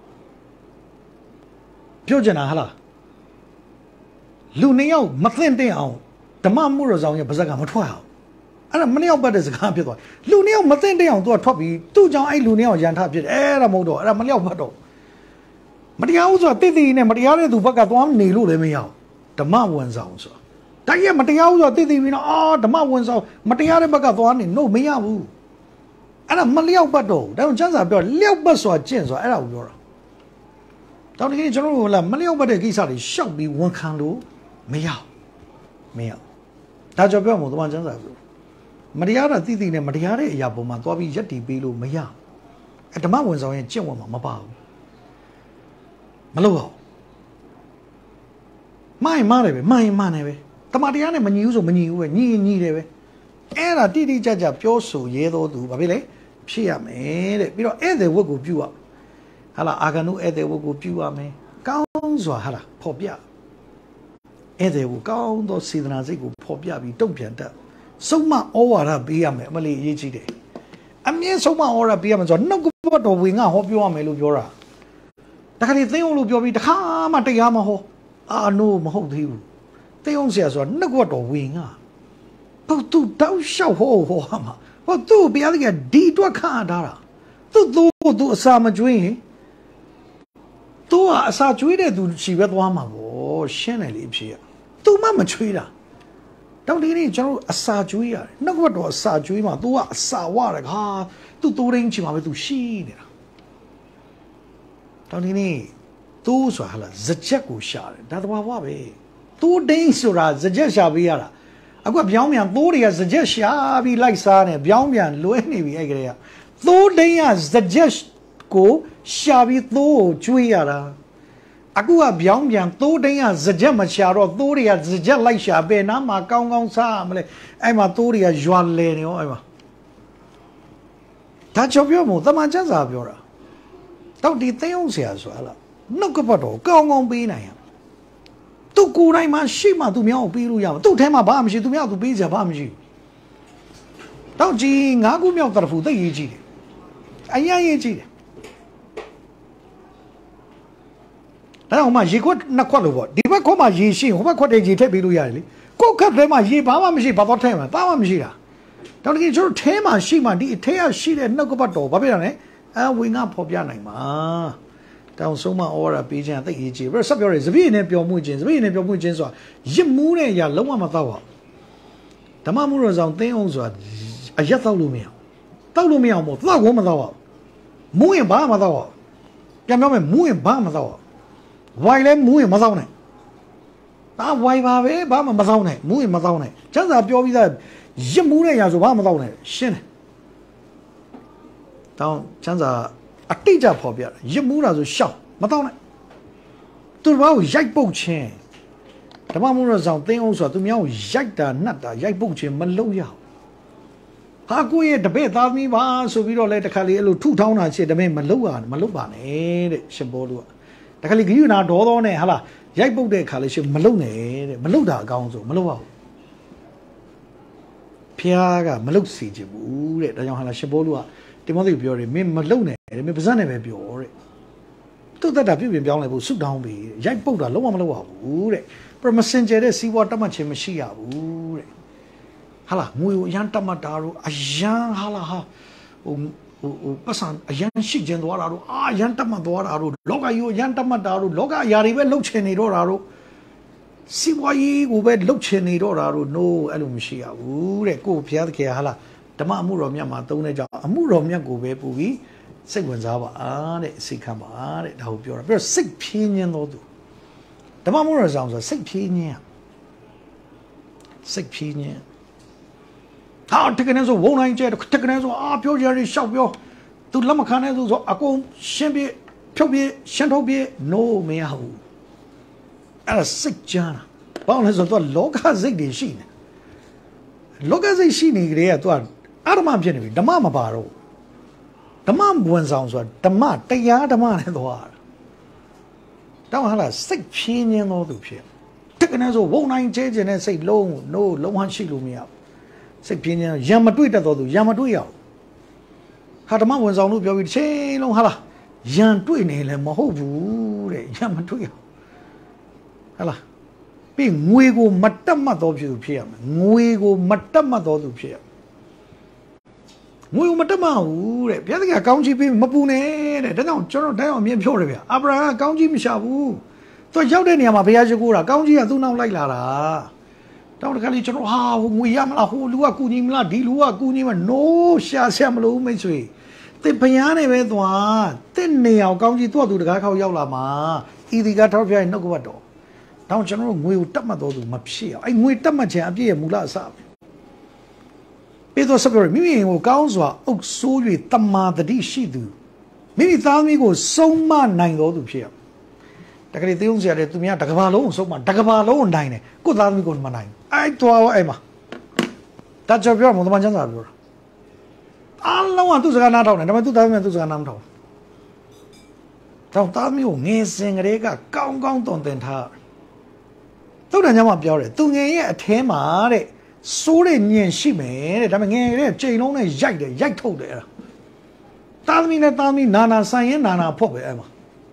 ပြောချင်တာဟာလားလူနှစ်ယောက်မသိတဲ့အောင်ဓမ္မမှုတော်ဆောင်ရဲ့ပါဇက်ကမထွက်အောင်အဲ့ဒါမလျောက်ပတ်တဲ့စကားဖြစ်သွားလူနှစ်ယောက်မသိတဲ့အောင်သူကထွက်ပြီးသူ့ကြောင့်အဲ့လူနှစ်ယောက်ရန်ထဖြစ်တယ်အဲ့ဒါမဟုတ်တော့အဲ့ဒါမလျောက်ပတ်တော့မတရားဘူးဆိုတာတိတိနဲ့မတရားတဲ့သူဘက်ကသွားနေလို့လည်းမရဘူးဓမ္မဝန်ဆောင်ဆိုတာဒါကြီးကမတရားဘူးဆိုတာတိတိပြီးတော့အာဓမ္မဝန်ဆောင်မတရားတဲ့ဘက်ကသွားနေလို့မရဘူးအဲ့ဒါမလျောက်ပတ်တော့ဒါကြောင့်ကျမ်းစာပြောလျောက်ပတ်ဆိုတာကျင့်ဆိုတာအဲ့ဒါကိုပြောတာတောင်းတကယ်ကျွန်တော်တို့ကမလျောက်ပတ်တဲ့ကိစ္စတွေရှောက်ပြီးဝန်ခံလို့မရမရဒါကြောင့်ပြောမှာသမာကျမ်းစာပြောမတရားတာတိတိနဲ့မတရားတဲ့အရာပေါ်မှာသွားပြီးယက်တီပေးလို့မရအဲဓမ္မဝန်ဆောင်ရဲ့ကျင့်ဝတ်မှာမပါဘူးမလုပ်အောင်မိုင်းမားတယ်ပဲမိုင်းမားနေပဲတမန်တရားနဲ့မညီဘူးဆိုမညီဘူးပဲညီညီတယ်ပဲအဲ့ဒါတိတိကျကျပြောဆိုရဲတော်သူဘာဖြစ်လဲဖြစ်ရမယ်တဲ့ပြီးတော့ဧည့်သည်ဝတ်ကိုပြုရဟာလားအာဂန္တုဧည့်သည်ဝတ်ကိုပြုရမယ်ကောင်းစွာဟာလားဖော်ပြဧည့်သည်ကိုကောင်းသောစေတနာစိတ်ကိုဖော်ပြပြီးတုံ့ပြန်တတ်ဆုံးမဩဝါဒပေးရမယ်အမလေးအရေးကြီးတယ်အမြဲဆုံးမဩဝါဒပေးရမယ်ဆိုတော့နှုတ်ကပတ်တော်ဝင်ငါဟောပြောရမယ်လို့ပြောတာတခါလေသိအောင်လို့ပြောပြီးတခါမှတရားမဟောအာနိုးမဟုတ်သေးဘူးသိအောင်ဆရာဆိုတာနှုတ်ကတော့ဝင်ငါဘုသူတောက်လျှောက်ဟောဟောမှာဘုသူဘုရားသခင်ဒီအတွက်ခန့်ထားတာသူသူသူအစာမကျွေးရင်သူကအစာကျွေးတဲ့သူရှိပဲသွားမှာပေါ့ရှင်းတယ်လေအဖြစ်ရသူမှမချွေးတာတောင်ဒီနေ့ကျွန်တော်အစာကျွေးရတယ်နှုတ်ကတော့အစာကျွေးမှာသူကအစာဝရခါသူတိုးရင်းချင်မှာပဲသူရှိနေတာတောင်ဒီနေ့သူဆိုတာဟာလားဇက်ချက်ကိုရှာတယ်ဒါတော့ဘာပဲသူဒိန်းဆိုတာဇက်ချက်ရှာပေးရတာအခုကပြောင်းပြန်သိုးတွေကဇက်ချက်ရှာပြီးလိုက်စားနေပြောင်းပြန်လွဲနေပြီအဲ့ကလေးကသိုးဒိန်းကဇက်ချက်ကိုရှာပြီးသိုးကိုကျွေးရတာအခုကပြောင်းပြန်သိုးဒိန်းကဇက်ချက်မရှာတော့သိုးတွေကဇက်ချက်လိုက်ရှာပဲနားမှာကောင်းကောင်းစားမလဲအဲ့မှာသိုးတွေကရွာလဲနေရောအဲ့မှာဒါကြောင့်ပြောမို့တမန်ကျမ်းစာပြောတာတော့ဒီသိအောင်ဆရာဆိုတာလားနှုတ်ကပတ်တော်ကောင်းကောင်းပေးနိုင်ရသူကိုယ်တိုင်မှရှိမှသူများကိုပေးလို့ရမှာသူ့ထဲမှာဘာမှမရှိသူများသူပေးစရာဘာမှမရှိတော့ကြီးငါးခုမြောက်တရဖူသိရေးကြည့်တယ်အရင်ရေးကြည့်တယ်ဒါတော့မှရေခွက်နှစ်ခွက်လို့ပေါ့ဒီဘက်ခွက်မှာရေရှိဟိုဘက်ခွက်တည်းရေထည့်ပေးလို့ရတယ်လေကိုယ်ခက်ထဲမှာရေဘာမှမရှိဘာတော့ထဲမှာဘာမှမရှိတာတော့ဒီကျွန်တော်ထဲမှာရှိမှဒီအထဲကရှိတဲ့နှုတ်ကပတ်တော်ဘာဖြစ်တာလဲအဝိငါဖော်ပြနိုင်မှာတောင်ဆုံးမဩဝါဒပေးခြင်းသိရေးကြည့်ပြီးတော့ဆက်ပြောရဲစပည့်နဲ့ပျော်မှုခြင်းစပည့်နဲ့ပျော်မှုခြင်းဆိုတာရစ်မှုတဲ့အရာလုံးဝမတော့ပါဓမ္မမှုတော်ဆောင်သင်းအောင်ဆိုတာအရက်တော့လို့မရတောက်လို့မရအောင်မို့တောက်ကိုမတော့ပါမူးရင်ဘာမှမတော့ပါပြန်ပြောမယ်မူးရင်ဘာမှမတော့ပါဝိုင်လဲမူးရင်မတော့နဲ့ဒါဝိုင်ပါပဲဘာမှမတော့နဲ့မူးရင်မတော့နဲ့ကျန်းစာပြောပြီးသားရစ်မှုတဲ့အရာဆိုဘာမှမတော့နဲ့ရှင်းတယ်တောင်ကျန်းစာအတိတ်ကြဖော်ပြတယ်ရစ်မှုတာဆိုရှောက်မတော့နဲ့သူတို့ဘာကိုရိုက်ပုတ်ခြင်းဓမ္မမှုတော်ဆောင်သင်းအောင်ဆိုတာသူများကိုရိုက်တာနှက်တာရိုက်ပုတ်ခြင်းမလုပ်ရဘူးဟာကိုရဲ့တပည့်သားသမီးပါဆိုပြီးတော့လဲတခါလေအဲ့လိုထုထောင်းတာချစ်တပည့်မလုပ်ရမလုပ်ပါနဲ့တဲ့ရှင်ဘောလူကတခါလေဂိယူနာဒေါသောနဲ့ဟာလားရိုက်ပုတ်တဲ့ခါလေးရှင်မလုပ်နဲ့တဲ့မလုပ်တာအကောင်းဆိုမလုပ်ပါဘူးဖျားကမလုပ်စီခြင်းဘူးတဲ့ဒါကြောင့်ဟာလားရှင်ဘောလူကတိမောသေပြောတယ်မင်းမလုံနဲ့မင်းပါဇက်နဲ့ပဲပြောတဲ့သူ့သက်တာပြုပြင်ပြောင်းလဲဖို့ဆုတောင်းပြီးရိုက်ပုတ်တာလုံးဝမလုပ်ရဘူးတဲ့ပရမစင်ကျဲတဲ့စီးပွားတတ်မှတ်ခြင်းမရှိရဘူးတဲ့ဟာလားငွေကိုအရန်တတ်မှတ်တာတို့အရန်ဟာလားဟာဟိုဟိုဟိုပတ်စံအရန်ရှိကျင်သွားတာတို့အာအရန်တတ်မှတ်သွားတာတို့လောကကြီးကိုအရန်တတ်မှတ်တာတို့လောကအရာတွေပဲလှုပ်ချင်နေတော့တာတို့စီးပွားရေးကိုပဲလှုပ်ချင်နေတော့တာတို့ no အဲ့လိုမရှိရဘူးတဲ့ကိုဘုရားသခင်ဟာလားဓမ္မအမှုတော်မြတ်မှာသုံးတဲ့ကြောင့်အမှုတော်မြတ်ကိုပဲပူပြီးစိတ်ဝင်စားပါတဲ့စိတ်ခံပါတဲ့ဒါကိုပြောတာပြီးတော့စိတ်ဖြင်းညင်းတော်သူဓမ္မအမှုတော်ဆောင်ဆိုစိတ်ဖြင်းညင်းစိတ်ဖြင်းညင်းဟာတကယ်နဲ့ဆိုဝုံတိုင်းကျဲတကယ်နဲ့ဆိုအာပြောကြရရှောက်ပြောသူလက်မခံနဲ့ဆိုဆိုအကုန်ရှင်းပြဖြုတ်ပြရှင်းထုတ်ပြ no မရဘူးအဲ့ဒါစိတ်ကြမ်းတာဘာလို့လဲဆိုတော့လောကစိတ်တွေရှိနေလောကစိတ်ရှိနေကြတဲ့ကသူကအဓမ္မဖြစ်နေပြီဓမ္မမပါတော့ဓမ္မဝန်ဆောင်ဆိုတာဓမ္မတရားဓမ္မနဲ့သွားတာတောင်းဟာလားစိတ်ဖြင်းညင်းတော်သူဖြစ်တကယ်ဆိုဝုံနိုင်ကျဲကျင်တဲ့စိတ်လုံး no လုံးဝရှိလို့မရဘူးစိတ်ဖြင်းညင်းရံမတွေ့တတ်တော်သူရံမတွေ့ရဘူးဟာဓမ္မဝန်ဆောင်လို့ပြောပြီးတစ်ချိန်လုံးဟာလားရံတွေ့နေလည်းမဟုတ်ဘူးတဲ့ရံမတွေ့ရဟာလားပြီးငွေကိုမတက်မှတ်တော်ဖြစ်ဖြစ်ရမယ်ငွေကိုမတက်မှတ်တော်သူဖြစ်ရငွေကိုမတက်မှဘူးတဲ့ဘုရားသခင်ကောင်းကြီးပေးမပူနဲ့တဲ့ဒါကြောင့်ကျွန်တော်တိုင်းအောင်အမြင်ပြောတယ်ဗျအာဗြဟံကောင်းကြီးမရှာဘူးသူရောက်တဲ့နေရာမှာဘုရားရှိခိုးတာကောင်းကြီးကသူ့နောက်လိုက်လာတာတောင်းတခါလေးကျွန်တော်ဟာငွေရမလားဟိုလူကကူညီမလားဒီလူကကူညီမနိုးရှာဆက်မလို့မိတ်ဆွေတင်ဘုရားနဲ့ပဲသွားတဲ့နေရာကောင်းကြီးသူ့အတူတကားခေါက်ရောက်လာမှာဤဒီကထောက်ပြရင်နှုတ်ကပတ်တော်တောင်းကျွန်တော်ငွေကိုတက်မှတ်တော်သူမဖြစ်အောင်အဲ့ငွေတက်မှတ်ခြင်းအပြည့်ရဲ့မူလအစပဲပေသောဆက်ပြောမိမိကိုကောင်းစွာအုပ်ဆိုး၍တမာတတိရှိသူမိမိသားသမီးကိုစုံမနိုင်တော်သူဖြစ်ရတကယ်တေးုံစရာတဲ့သူများတကဘာလုံးစုံမတကဘာလုံးနိုင်တယ်ကိုသားသမီးကိုမနိုင်အဲ့တော်အဲ့မှာတကြပြောမုံတမန်ချမ်းသာပြောတာအားလုံးကသူ့စကားနားထောင်တယ်ဒါပေမဲ့သူ့သားသမီးကသူ့စကားနားမထောင်တော့သားသမီးကိုငယ်စဉ်ကလေးကကောင်းကောင်းတုံတင်ထားသုတ်တန်ကျမ်းမှာပြောတယ်သူငယ်ရဲ့အထဲမှာတဲ့စိုးတဲ့ညင်ရှိမယ်တဲ့ဒါပေမဲ့ငယ်ရဲ့ကြိမ်လုံးနဲ့ရိုက်တယ်ရိုက်ထုတ်တယ်အဲ့ဒါသားသမီးနဲ့သားသမီးနာနာဆိုင်ရင်နာနာဖို့ပဲအဲ့မှာ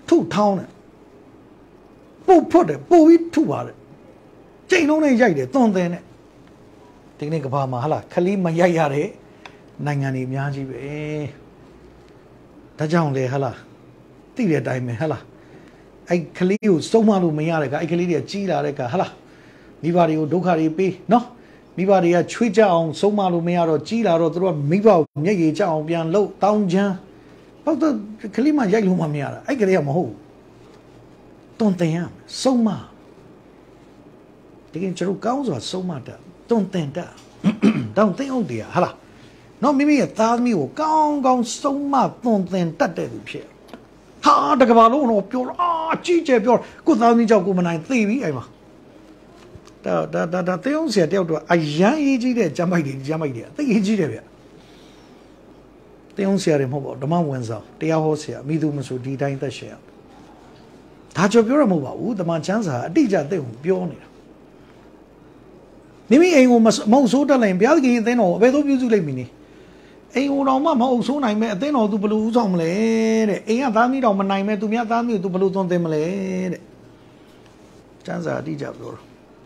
吐汤呢，不破的不会吐完的，这种呢压的当然呢，这个个爸妈哈啦，可里嘛压压的，南岸的面积呗，他讲的哈啦，地里代面哈啦，哎可里有收马路没压的个，哎可里的积啦的个哈啦，米巴的有多卡的呗，喏。米巴的呀，吹着收马路没压到，积啦到，都说米巴没也着边路当家，包括可里嘛压路嘛没压了，哎可里也冇好，当然呀，收马，这个就是讲说收马的，当然的，当然好的呀，好啦，那明明也打米我刚刚收马当然得的图片，他这个马路我标啊，直接标，我打米叫我们来对比哎嘛。da da da da 这样写掉多，哎呀，一级的加买点，加买点，这一级的别。这样写的么不？他妈文章，这样好写，没多么说地单的写。他就表了么吧？我他妈讲啥？地价对我表呢？你们哎，我们冇说的嘞，不要给电脑，别都标出来面呢。哎，我老妈冇说那咩，电脑都不如上么嘞的。哎呀，咱们老妈那咩，都咩咱们都不如上得么嘞的。讲啥地价表了？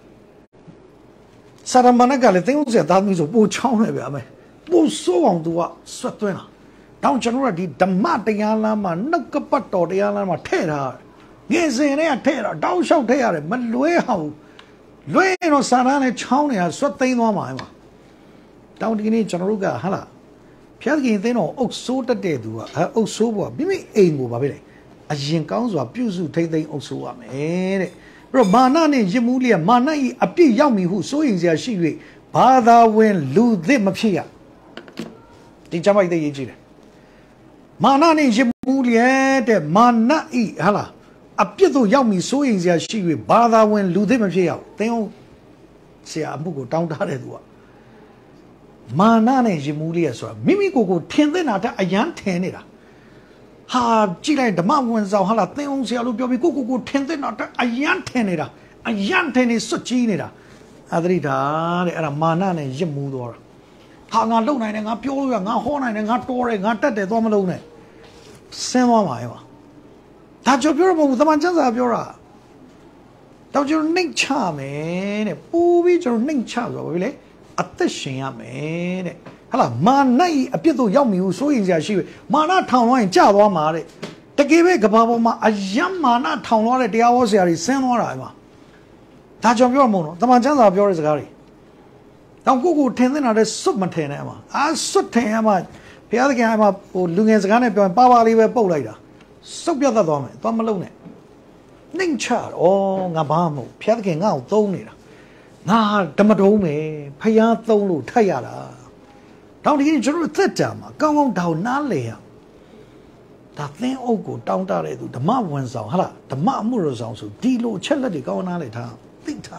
萨达曼那个嘞，等于是咱们说不抢那边没，不说往多啊，说对了。当真说的，他妈的呀啦嘛，那个不到的呀啦嘛，太他，眼神呢也太了，刀小太了，没累好，累了萨达呢抢呢，说对了嘛嘛。当这个呢，真说个哈啦，偏个人呢，恶说的态度啊，还恶说不，明明爱我吧不嘞，啊，人讲说，比如说太太恶说啊没嘞。说马那呢一木里马那一啊别要迷糊，所以才是因为把他问路的么偏呀，你讲嘛一点意思嘞？马那呢一木里的马那一哈啦啊别都要迷，所以才是因为把他问路的么偏呀，等于是啊不过当他的多，马那呢一木里说明明个个天在那的一样天的啦。哈，既然他妈文章哈啦，等于是要路标比个个个天在那的一样天的啦，一样天的实际的啦，啊，这里他的啊，马那呢一木多了，哈，俺路那呢，俺标路呀，俺好那呢，俺多嘞，俺得得多么路呢，三万买嘛，他就标么，他妈真是标啊，他就是宁差没呢，不比就是宁差说为嘞，啊，得行呀没呢。好了，马那一别都要没有，所以才是马那汤碗加多嘛的，这个位个爸爸妈啊样马那汤碗的第二我是里三碗来嘛，他就表么咯，他妈讲啥表的这个哩，当哥哥听在那里说么听呢嘛，啊说听嘛，别个讲嘛，我六年时间呢表爸爸里边报来的，说表得多没，多么路呢，宁吃哦，俺爸母别个讲俺懂你了，那这么多没，培养走路太呀了。当你你就是这讲嘛，刚刚到哪里呀？他等我过到哪里都他妈文章好了，他妈木头上说地路吃了的到哪里他对他，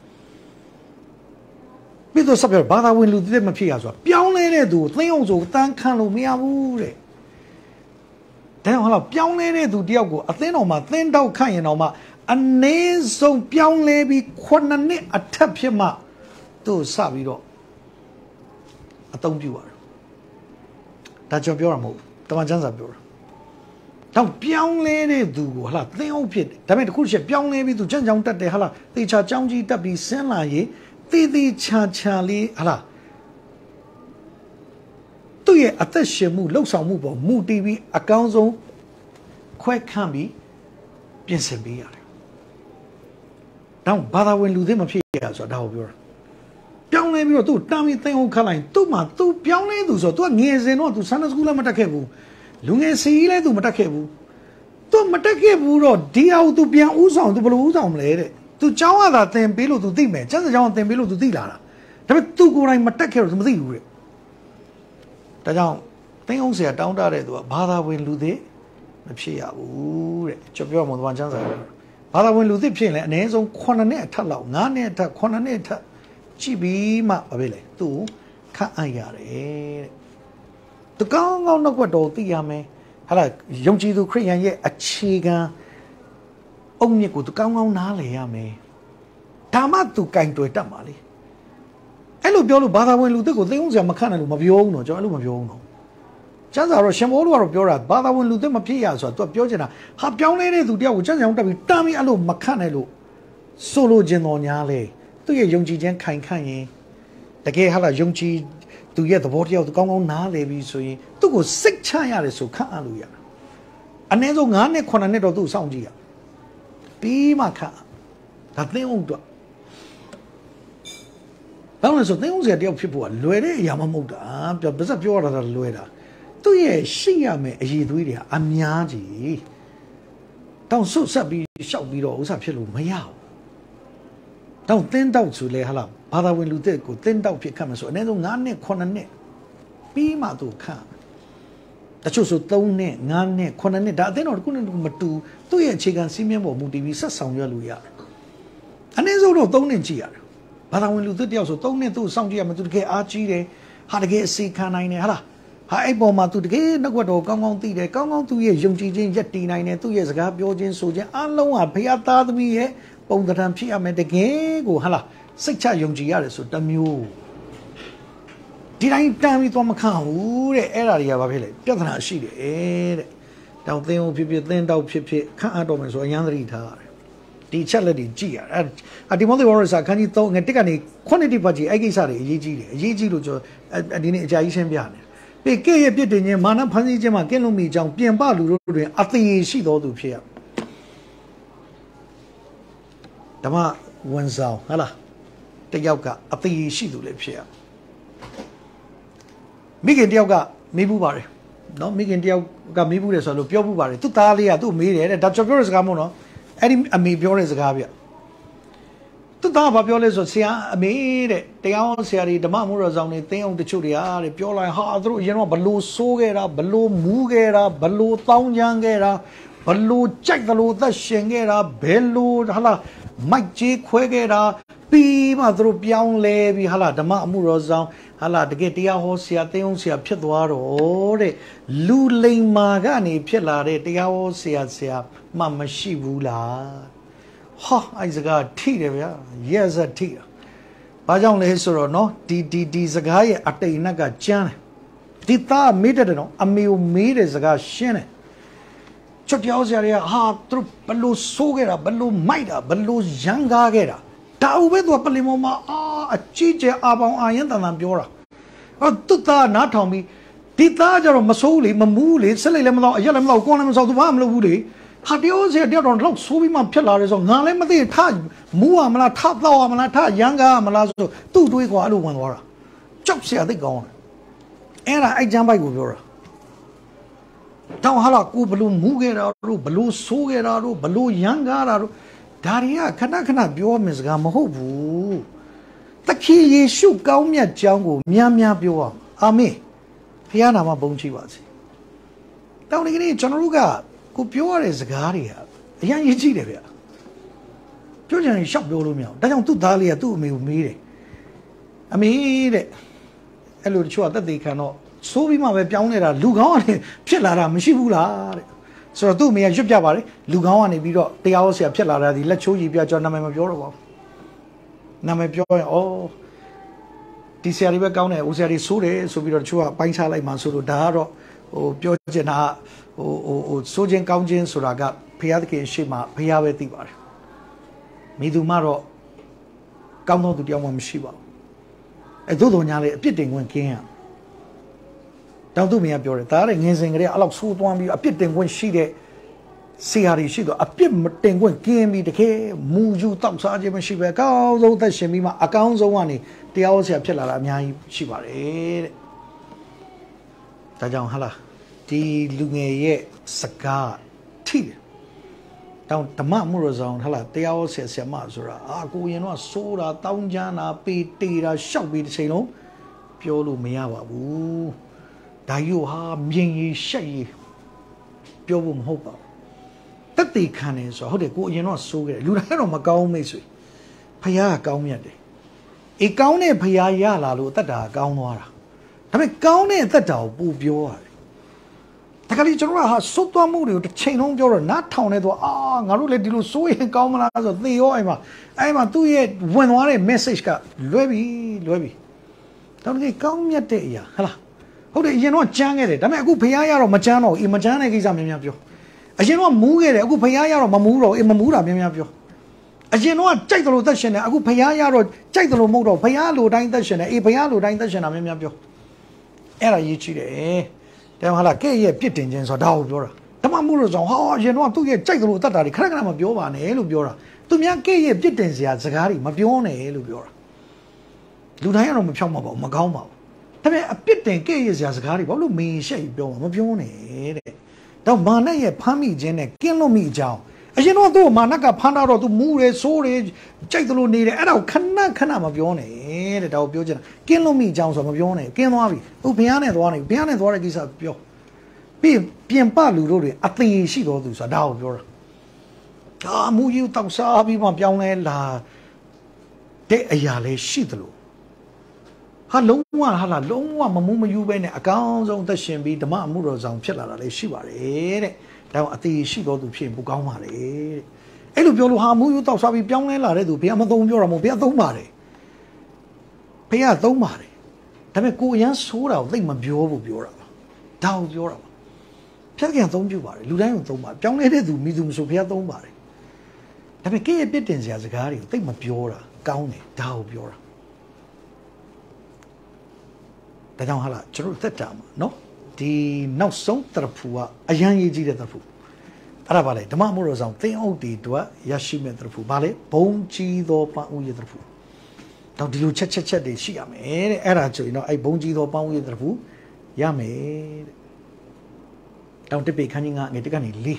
别说什么把他问路怎么偏呀说，表来的都怎样做单看路没有嘞？等好了，表来的都第二个啊，等到嘛，等到看见了嘛，啊那种表来比困难的啊特别嘛，都傻逼了。东标啊，大家标了冇？他妈讲啥标了？当标来的都好啦，怎样偏？他们的故事标来的都真正得的好啦，对cha讲起特别深啦嘢，对对恰恰哩好啦，对啊，这些目路上目标目的比啊讲中快看比变成比呀了。当把他问路怎么偏呀？说他好标了。表来比如都当面等我看来，都嘛都表来都说都眼神喏，都上了school了没得开步，龙眼谁来都没得开步，都没得开步了，第二都变乌上都不如乌上来的，都讲话他等别路都对没，真是讲话等别路都对啦了，他们都过来没得开了，怎么对有的？大家等我些当大的都把他问路的，那偏呀乌的，就不要么多讲啥，把他问路的偏来，那种困难呢他老，俺呢他困难呢他。基本嘛，不嘞，都看哎呀嘞，都刚刚那个到底呀没，好了，用基督christian也啊切个，欧尼个都刚刚拿来呀没，他妈都干对他妈嘞，哎，路标路把他问路这个这种什么看的路嘛标喏，叫路嘛标喏， ကျမ်းစာတော့ရှင်ဘောလို့ကတော့ပြောတာဘာသာဝင်လူသစ်မဖြစ်ရဆိုတော့သူကပြောချင်တာဟာပြောင်းလဲတဲ့သူတယောက်ကိုကျမ်းစာအောင်တက်ပြီးတမ်းပြီးအဲ့လိုမခန့်နဲ့လို့ဆိုလိုခြင်းတော်ညာလေသူ့ရဲ့ယုံကြည်ခြင်းခိုင်ခန့်ရင်တကယ်ဟာလားယုံကြည်သူရဲ့သဘောတရားသူကောင်းကောင်းနားလည်ပြီးဆိုရင်သူ့ကိုစိတ်ချရတယ်ဆိုခန့်အပ်လို့ရအနည်းဆုံး၅နှစ်ခုနှစ်နှစ်တော့သူ့စောင့်ကြည့်ရပြီးမှခန့်ဒါသင်အောင်တော့ဘာလို့လဲဆိုသင်အောင်စရာတယောက်ဖြစ်ဖို့ကလွယ်တဲ့အရာမဟုတ်တာပြောပါစက်ပြောရတာလွယ်တာသူ့ရဲ့ရှိရမယ်အည်သွေးတွေကအများကြီးတောင်ဆွတ်ဆက်ပြီးရှောက်ပြီးတော့ဥစ္စာဖြစ်လို့မရဘူးတောင်တင်းတောက်ဆိုလေဟာလားဘာသာဝင်လူသက်ကိုတင်းတောက်ဖြစ်ခတ်မှာဆိုအနည်းဆုံး၅နှစ်ခုနှစ်နှစ်ပြီးမှသူခန့်တချို့ဆို၃နှစ်၅နှစ်ခုနှစ်နှစ်ဒါအသိတော်တစ်ခုနဲ့မတူသူ့ရဲ့အခြေခံစည်းမျဉ်းပေါ်မူတည်ပြီးဆက်ဆောင်ရွက်လို့ရတယ်အနည်းဆုံးတော့၃နှစ်ကြည့်ရတယ်ဘာသာဝင်လူသက်တယောက်ဆို၃နှစ်သူ့စောင့်ကြည့်ရမယ်သူတကယ်အားကြီးတယ်ဟာတကယ်အစီခံနိုင်တယ်ဟာလားဟာအဲ့ပေါ်မှာသူတကယ်နှုတ်ကပတ်တော်ကောင်းကောင်းသိတယ်ကောင်းကောင်းသူ့ရဲ့ယုံကြည်ခြင်းယက်တည်နိုင်တယ်သူ့ရဲ့စကားပြောခြင်းဆိုခြင်းအလုံးဟာဘုရားသားသမီးရဲ့ပုံသဏ္ဍာန်ဖြစ်ရမယ်တကယ်ကိုဟာလားစိတ်ချယုံကြည်ရတယ်ဆိုတမျိုးဒီတိုင်းတမ်းပြီးတော့မခံဘူးတဲ့အဲ့ဒါတွေကဘာဖြစ်လဲပြဿနာရှိတယ်တဲ့တောင်သင်ဦးဖြစ်ဖြစ်သင်တောက်ဖြစ်ဖြစ်ခန့်အပ်တော်မယ်ဆိုအញ្ញမ်းသတိထားရတယ်ဒီချက်လက်တွေကြည့်ရအဲ့ဒီမောသေဝရစာခန်းကြီး၃ငယ်တစ်ကနေခုနှစ်တိပတ်ကြီးအဲ့ကိစ္စတွေအရေးကြီးတယ်အရေးကြီးလို့ကျွန်တော်ဒီနေ့အကြာကြီးရှင်းပြတယ်ပေကဲ့ရဲ့ပြစ်တင်ခြင်းမာနဖန်ဆီးခြင်းမှာကင်းလွတ်မိကြောင်းပြင်ပလူတို့တွင်အသေးရှိတော်သူဖြစ်ရဓမ္မဝန်ဆောင်ဟလားတယောက်ကအသေးရှိသူလည်းဖြစ်ရမိခင်တယောက်ကမေးဘူးပါတယ်နော်မိခင်တယောက်ကမေးဘူးတယ်ဆိုလို့ပြောဘူးပါတယ်သူ့သားလေးကသူ့မေးတယ်တဲ့ဒါကျွန်တော်ပြောတဲ့စကားမဟုတ်နော်အဲ့ဒီအမေပြောတဲ့စကားဗျသူသားဘာပြောလဲဆိုဆရာအမေတဲ့တရားဟောဆရာတွေဓမ္မမိုးတော်ဆောင်တွေသင်အောင်တချို့တွေအားတဲ့ပြောလိုက်ဟာသူတို့အရင်တော့ဘလို့စိုးခဲ့တာဘလို့မူးခဲ့တာဘလို့တောင်းချမ်းခဲ့တာဘလို့ကြိုက်ဘလို့သက်ရှင်ခဲ့တာဘယ်လိုဟာလားမိုက်ကြီးခွဲခဲ့တာပြီးမှသူတို့ပြောင်းလဲပြီးဟာလားဓမ္မအမှုတော်ဆောင်ဟာလားတကယ်တရားဟောဆရာသင်အောင်ဆရာဖြစ်သွားတော့တဲ့လူလိမ္မာကနေဖြစ်လာတဲ့တရားဟောဆရာဆရာမှမရှိဘူးလားဟာအဲ့စကားထိတယ်ဗျာရဲ့စထိတာဘာကြောင့်လဲဆိုတော့နော်ဒီဒီဒီစကားရဲ့အတိတ်နဲ့ကကျမ်းတယ်ဒီသားမေးတယ်နော်အမေကိုမေးတဲ့စကားရှင်းတယ်ချွတ်ပြောစရာတွေကဟာသူဘလို့ဆိုးခဲ့တာဘလို့မိုက်တာဘလို့ရန်ကားခဲ့တာဒါဥပဲသူကပလင်ပေါ်မှာအာအကြီးကျယ်အာပေါင်အာရင်တန်တန်ပြောတာဟောသူသားနားထောင်ပြီးဒီသားကျတော့မဆိုးလေမမူးလေဆက်လိုက်လည်းမတော့အရက်လည်းမတော့ကောင်းလည်းမစောသူဘာမှမလုပ်ဘူးလေဟာပြောစရာတယောက်တော့လောက်ဆိုးပြီးမှဖြစ်လာတယ်ဆိုငါလည်းမသိထမူးရမလားထတော့ရမလားထရန်ကားမလားဆိုသူ့တွေးကွာအဲ့လိုဝင်သွားတာကြောက်စရာသိကောင်းတယ်အဲ့ဒါအဲ့ကျမ်းပိုက်ကိုပြောတာတောင်ဟာလာကိုဘလို့မူးခဲ့တာတို့ဘလို့ဆိုးခဲ့တာတို့ဘလို့ရန်ကားတာတို့ဒါတွေကခဏခဏပြောမယ်စကားမဟုတ်ဘူးသခင်ယေရှုကောင်းမြတ်ကြောင်းကိုများများပြောအောင်အာမင်ဖခင်နာမဘုန်းကြီးပါစေတောင်ဒီကနေ့ကျွန်တော်တို့ကကိုပြောရတဲ့စကားတွေကအရင်ရေးကြည့်တယ်ဗျပြောကြရင်ရှောက်ပြောလို့မရဘူးဒါကြောင့်သူ့သားလေးကသူ့အမေကိုမေးတယ်အမေတဲ့အဲ့လိုတချို့ကသက်သေခံတော့ဆိုးပြီးမှပဲပြောင်းနေတာလူကောင်းကနေဖြစ်လာတာမရှိဘူးလားတဲ့ဆိုတော့သူ့အမေကရွတ်ပြပါတယ်လူကောင်းကနေပြီးတော့တရားဟောဆရာဖြစ်လာတာဒီလက်ချိုးကြီးပြကျွန်တော်နာမည်မပြောတော့ပါဘူးနာမည်ပြောရင်ဩဒီဆရာတွေပဲကောင်းတယ်ဦးဆရာတွေဆိုးတယ်ဆိုပြီးတော့တချို့ကပိုင်းခြားလိုက်မှဆိုလို့ဒါကတော့ဟိုပြောချင်တာဟိုဟိုဟိုဆိုးခြင်းကောင်းခြင်းဆိုတာကဘုရားသခင်ရှေ့မှာဘုရားပဲသိပါတယ်မိသူမှတော့ကောင်းသောသူတယောက်မှမရှိပါဘူးအဲသို့တော်ညာလေအပြစ်တင်ခွင့်ကင်းရတောင်သူမင်းကပြောတယ်ဒါကငင်းစင်ကလေးအဲ့လောက်ဆိုးသွမ်းပြီးအပြစ်တင်ခွင့်ရှိတဲ့ဆရာတွေရှိတော့အပြစ်မတင်ခွင့်ကင်းပြီးတကယ်မူယူတောက်စားခြင်းမရှိပဲအကောင်းဆုံးသက်ရှင်ပြီးမှအကောင်းဆုံးကနေတရားဟောဆရာဖြစ်လာတာအများကြီးရှိပါတယ်တဲ့ဒါကြောင့်ဟာလားဒီလူငယ်ရဲ့စကားထိတယ်တောင်ဓမ္မမှုရဆောင်ဟာလားတရားဟောဆရာဆရာမဆိုတာအာကိုရင်တော့စိုးတာတောင်းကြမ်းတာပေတေတာရှောက်ပြီးတစ်ချိန်လုံးပြောလို့မရပါဘူးဒါယူဟာမြင်ရရှက်ရပြောဖို့မဟုတ်ပါဘူးတက်တေခံနေဆိုဟုတ်တယ်ကိုအရင်တော့စိုးခဲ့တယ်လူတိုင်းတော့မကောင်းမိတ်ဆွေဖခင်ကကောင်းမြတ်တယ်အေးကောင်းတဲ့ဖခင်ရလာလို့အသက်တာကောင်းသွားတာဒါပေမဲ့ကောင်းတဲ့အသက်တာကိုပူပြောရတယ်တခါလေကျွန်တော်ကဟာစွတ်သွားမှုတွေကိုတစ်ချိန်လုံးပြောတော့နားထောင်နေတော့အာငါတို့လည်းဒီလိုစိုးရင်ကောင်းမလားဆိုသေရောအဲ့မှာအဲ့မှာသူ့ရဲ့ဝင်သွားတဲ့ message ကလွဲပြီလွဲပြီတော့ဒီကောင်းမြတ်တဲ့အရာဟလားဟုတ်တယ်အရင်တော့ကြမ်းခဲ့တယ်ဒါပေမဲ့အခုဖျားရတော့မကြမ်းတော့အေးမကြမ်းတဲ့ကိစ္စများများပြောအရင်တော့မူးခဲ့တယ်အခုဖျားရတော့မမူးတော့အေးမမူးတာများများပြောအရင်တော့ကြိုက်တယ်လို့သက်ရှင်တယ်အခုဖျားရတော့ကြိုက်တယ်လို့မဟုတ်တော့ဖျားလိုတိုင်းသက်ရှင်တယ်အေးဖျားလိုတိုင်းသက်ရှင်တာများများပြောအဲ့ဒါရေးကြည့်တယ်တဲ့ဟာလားကဲ့ရဲ့ပြစ်တင်ခြင်းဆိုတာဒါကိုပြောတာဓမ္မမှုလို့ဆိုဟာအရင်တော့သူ့ရဲ့ကြိုက်တယ်လို့တတ်တာတွေခဏခဏမပြောပါနဲ့လို့ပြောတာသူများကဲ့ရဲ့ပြစ်တင်စရာစကားတွေမပြောနဲ့လို့ပြောတာလူတိုင်းကတော့မဖြောက်မှာပေါ့မကောင်းပါဘူးဒါပေမဲ့အပြစ်တင်ကဲ့ရဲ့စရာစကားတွေဘာလို့မေးရှက်ပြောမှာမပြောနဲ့တဲ့တော့မာနရဲ့ဖမ်းမိခြင်းနဲ့ကင်းလွတ်မိအကြောင်းအရင်တော့သူ့မာနကဖမ်းတော့သူမူးတယ်ဆိုးတယ်ကြိုက်တယ်လို့နေတယ်အဲ့ဒါကိုခဏခဏမပြောနဲ့တဲ့ဒါကိုပြောချင်တာကင်းလွတ်မိအကြောင်းဆိုမပြောနဲ့ကင်းသွားပြီသူဘုရားနဲ့သွားနေဘုရားနဲ့သွားတဲ့ကိစ္စပြောပြီးပြင်ပလူတို့တွေအသေးရှိတော်သူဆိုတာဒါကိုပြောတာဒါမူယူတောက်စားပြီးမှပြောင်းလဲလာတဲ့အရာလေးရှိသလိုဟာလုံးဝဟာလာလုံးဝမမူးမယူပဲနဲ့အကောင်းဆုံးသက်ရှင်ပြီးဓမ္မအမှုတော်ဆောင်ဖြစ်လာတာလေးရှိပါတယ်တဲ့ဒါကအသေးရှိတော်သူဖြစ်ရင်ပိုကောင်းပါလေတဲ့အဲ့လိုပြောလို့ဟာမူယူတောက်စားပြီးပြောင်းလဲလာတဲ့သူဘုရားမသုံးပြောတာမဟုတ်ဘုရားသုံးပါတယ်ဘုရားသုံးပါတယ်ဒါပေမဲ့ကိုအရန်ဆိုးတာကိုသိမပြောဘူးပြောတာပါဒါကိုပြောတာပါဘုရားကသုံးပြပါတယ်လူတိုင်းကိုသုံးပါတယ်ပြောင်းလဲတဲ့သူမိသူမဆိုဘုရားသုံးပါတယ်ဒါပေမဲ့ကဲ့ရဲ့ပြစ်တင်စရာစကားတွေကိုသိမပြောတာကောင်းတယ်ဒါကိုပြောတာဒါကြောင့်ဟာလားကျွန်တော်သက်တာမှာနော်ဒီနောက်ဆုံးတရဖူကအရန်ရေးကြီးတဲ့တရဖူအဲ့ဒါပါလေဓမ္မမို့တော်ဆောင်သင်အုပ်တီတို့ရရှိမဲ့တရဖူပါလေဘုံကြီးသောပန်းဦးရဲ့တရဖူတော့ဒီလိုချက်ချက်ချက်တွေရှိရမယ်တဲ့အဲ့ဒါဆိုရင်တော့အဲ့ဘုံကြီးသောပန်းဦးရဲ့တရဖူရမယ်တဲ့တောင်တစ်ပေခန်းကြီးငါငယ်တစ်ကနေလေး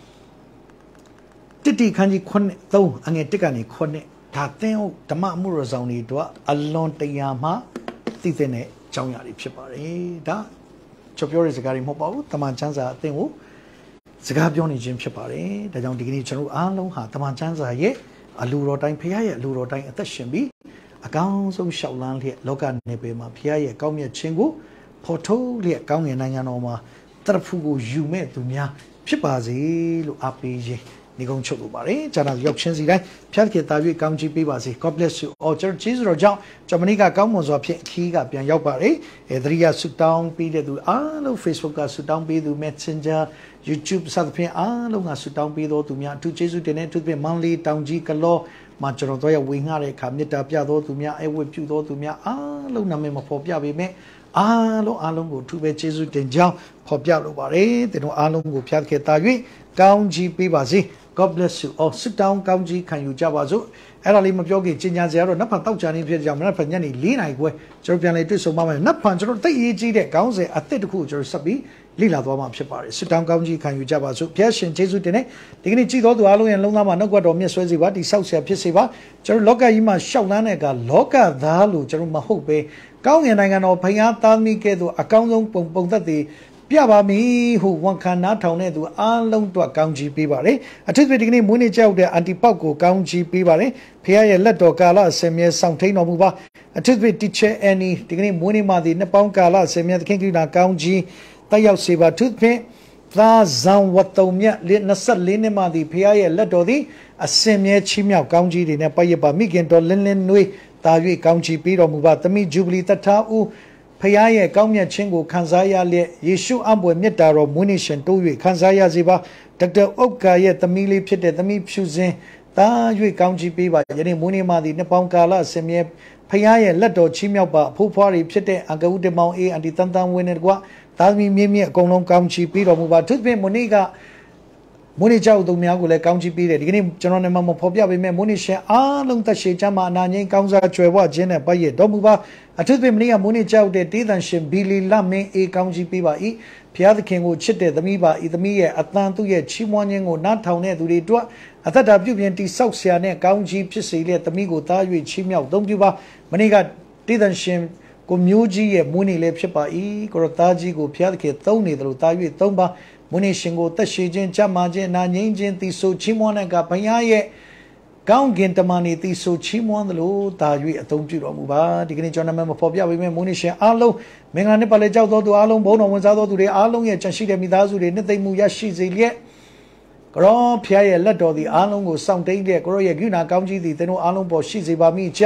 တစ်တီခန်းကြီးခုနှစ်သုံးအငယ်တစ်ကနေခုနှစ်ဒါသင်အုပ်ဓမ္မမို့တော်ဆောင်တွေတို့အလွန်တရာမှသိတဲ့ကြောင်းရာတွေဖြစ်ပါတယ်ဒါကျွန်ပြောတဲ့စကားတွေမဟုတ်ပါဘူးတမန်ကျမ်းစာအသင်ကိုစကားပြောနေခြင်းဖြစ်ပါတယ်ဒါကြောင့်ဒီကနေ့ကျွန်တော်အားလုံးဟာတမန်ကျမ်းစာရဲ့အလူတော်တိုင်းဖခင်ရဲ့အလူတော်တိုင်းအသက်ရှင်ပြီးအကောင်းဆုံးရှောက်လန်းလျက်လောကနေပေမှာဖခင်ရဲ့ကောင်းမြတ်ခြင်းကိုဖော်ထုတ်လျက်ကောင်းငင်နိုင်ငံတော်မှာတရဖူကိုယူမဲ့သူများဖြစ်ပါစေလို့အားပေးခြင်းနေကုန်းချုပ်လိုပါတယ်ဂျာနာရောက်ချင်းစီတိုင်းဖျက်ခေတာ၍ကောင်းချီးပေးပါစေ God bless you all church ကျေးဇူးတော်ကြောင့်ကျွန်မနေ့ကကောင်းမွန်စွာဖြင့်အခီးကပြန်ရောက်ပါတယ်အဲသတိရဆုတောင်းပေးတဲ့သူအားလုံး Facebook ကဆုတောင်းပေးသူ Messenger YouTube စသဖြင့်အားလုံးကဆုတောင်းပေးတော်သူများအထူးကျေးဇူးတင်တဲ့အထူးဖြင့်မန္တလေးတောင်ကြီးကလောမှာကျွန်တော်တို့ရဝေငှတဲ့အခါမေတ္တာပြတော်သူများအဝတ်ပြုတော်သူများအားလုံးနာမည်မဖော်ပြပေမဲ့အားလုံးအားလုံးကိုအထူးပဲကျေးဇူးတင်ကြောင်းဖော်ပြလိုပါတယ်တင်တို့အားလုံးကိုဖျက်ခေတာ၍ကောင်းချီးပေးပါစေ God bless you all sit down ကောင်းကြီးခံယူကြပါစို့အဲ့ဒါလေးမပြောခင်ကြီးညာစရာတော့နတ်ဖန်တောက်ချာနေဖြစ်ကြအောင်နတ်ဖန်ညနေ၄နာရီခွဲကျွန်တော်ပြန်လေတွေ့ဆုံပါမယ်နတ်ဖန်ကျွန်တော်သိရေးကြီးတဲ့ခေါင်းစဉ်အသစ်တစ်ခုကျွန်တော်ဆက်ပြီးလေ့လာသွားမှာဖြစ်ပါတယ် sit down ကောင်းကြီးခံယူကြပါစို့ဘုရားရှင်ယေရှုတင်တဲ့ဒီကနေ့ကြည်တော်သူအားလုံးရဲ့လုံးသားမှာနှုတ်ကပတ်တော်မြတ်ဆွဲစေပါတိဆောက်ဆရာဖြစ်စေပါကျွန်တော်လောကကြီးမှာရှောက်လန်းတဲ့ကလောကသားလို့ကျွန်တော်မဟုတ်ပဲကောင်းငင်နိုင်ငံတော်ဖခင်သားသမီးကဲ့သို့အကောင်းဆုံးပုံပုံသက်တည်ပြပါမည်ဟုဝန်ခံနားထောင်တဲ့သူအားလုံးတို့ကောင်းချီးပေးပါရယ်အထူးသဖြင့်ဒီကနေ့မွေးနေ့ကြောက်တဲ့အန်တီပေါက်ကိုကောင်းချီးပေးပါရယ်ဖခင်ရဲ့လက်တော်ကာလအစင်မြဲဆောင်ထိန်တော်မူပါအထူးသဖြင့် teacher Annie ဒီကနေ့မွေးနေ့မှာဒီနှစ်ပေါင်းကာလအစင်မြဲသခင်ကရုဏာကောင်းချီးတက်ရောက်စေပါအထူးသဖြင့်သာဇံဝတ္တုံမြတ်၂၄နှစ်မှဒီဖခင်ရဲ့လက်တော်သည်အစင်မြဲချီးမြှောက်ကောင်းချီးတွေနဲ့ပတ်ရပါမိခင်တော်လင်းလင်းနွေးတာ၍ကောင်းချီးပေးတော်မူပါသမီးဂျူဘလီတထားဦးဖခင်ရဲ့ကောင်းမြတ်ခြင်းကိုခံစားရလျက်ယေရှုအံ့ဘွယ်မြတ်တာတော်မွေးနေ့ရှင်တိုး၍ခံစားရစေပါဒေါက်တာဥက္ကာရဲ့သမီးလေးဖြစ်တဲ့သမီးဖြူစင်တာ၍ကောင်းချီးပေးပါယနေ့မွေးနေ့မှာဒီနှစ်ပေါင်းကာလအစဉ်မြဲဖခင်ရဲ့လက်တော်ချီးမြှောက်ပါအဖိုးဖွားတွေဖြစ်တဲ့အင်္ဂုတ္တမောင်အေးအန်တီတန်တန်ဝင်းနဲ့တကွာသားသမီးမြင့်မြင့်အကုန်လုံးကောင်းချီးပေးတော်မူပါသူ့ပြင်မွေးနေ့ကမွေးနေ့ကြောက်သူများကိုလည်းကောင်းချီးပေးတယ်ဒီကနေ့ကျွန်တော်နဲ့မဖော်ပြပေးမယ်မွေးနေ့ရှင်အားလုံးသက်ရှည်ချမ်းသာအနာငြိမ်းကောင်းစားကြွယ်ဝခြင်းနဲ့ပတ်ရတော်မူပါအထူးသဖြင့်မနေ့ကမွေးနေ့ကြောက်တဲ့တေးသန်ရှင်ဘီလီလမင်းအေးကောင်းချီးပေးပါ၏ဘုရားသခင်ကိုချစ်တဲ့သမီးပါဤသမီးရဲ့အသံသူ့ရဲ့ချီးမွမ်းခြင်းကိုနားထောင်တဲ့သူတွေအတွက်အသက်တာပြုပြင်တိဆောက်ဆရာနဲ့ကောင်းချီးဖြစ်စေတဲ့သမီးကိုသား၍ချီးမြှောက်သုံးပြုပါမနေ့ကတေးသန်ရှင်ကိုမျိုးကြီးရဲ့မွေးနေ့လည်းဖြစ်ပါ၏ကိုရသားကြီးကိုဘုရားသခင်သုံးနေတယ်လို့သား၍သုံးပါမွေးနေ့ရှင်ကိုသက်ရှိခြင်းကြမ်းမာခြင်းနာငြိမ်းခြင်းတည်ဆိုချီးမွမ်းတဲ့ကဘုရားရဲ့ကောင်းကင်တမန်နေတည်ဆိုချီးမွမ်းသလိုတာ၍အသုံးပြုတော်မူပါဒီကနေ့ကျွန်တော်မဖော်ပြပေးမယ်မွေးနေ့ရှင်အားလုံးမင်္ဂလာနှစ်ပတ်လည်ကြောက်တော်သူအားလုံးဘုန်းတော်ဝင်စားတော်သူတွေအားလုံးရဲ့ကြံရှိတဲ့မိသားစုတွေနှစ်သိမ့်မှုရရှိစေလျက်ကိုရောဖျားရဲ့လက်တော်သည်အားလုံးကိုစောင့်တိန်တဲ့ကိုရောရဲ့ဂုဏကောင်းကြီးသည်သင်တို့အားလုံးပေါ်ရှိစေပါမိအကြောင်း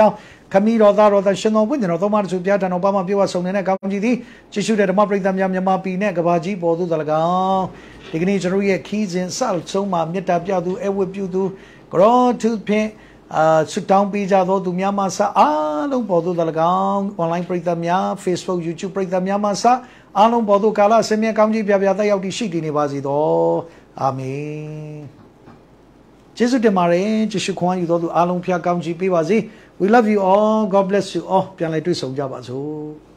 Kami roda roda shenong pun jeno tomar supya dan Obama piwa songne kaum jidi jishu de dhamma pritha mya myama pi ne kabaji paw tu talakang digni janu ye khizin sal soma metta pya tu ewit pyu tu gro tu phin uh, sit down pi ja tho tu mya ma sa along paw tu talakang online pritha mya Facebook YouTube pritha mya ma sa along paw tu kala semya kaum ji pya pya ta yauk ti shi ti ne ba si tho amen Jesus de mare jishu khwan yu tho tu along phya kaum ji pi ba si we love you all God bless you all ပြန်လဲတွေ့ဆုံကြပါစို့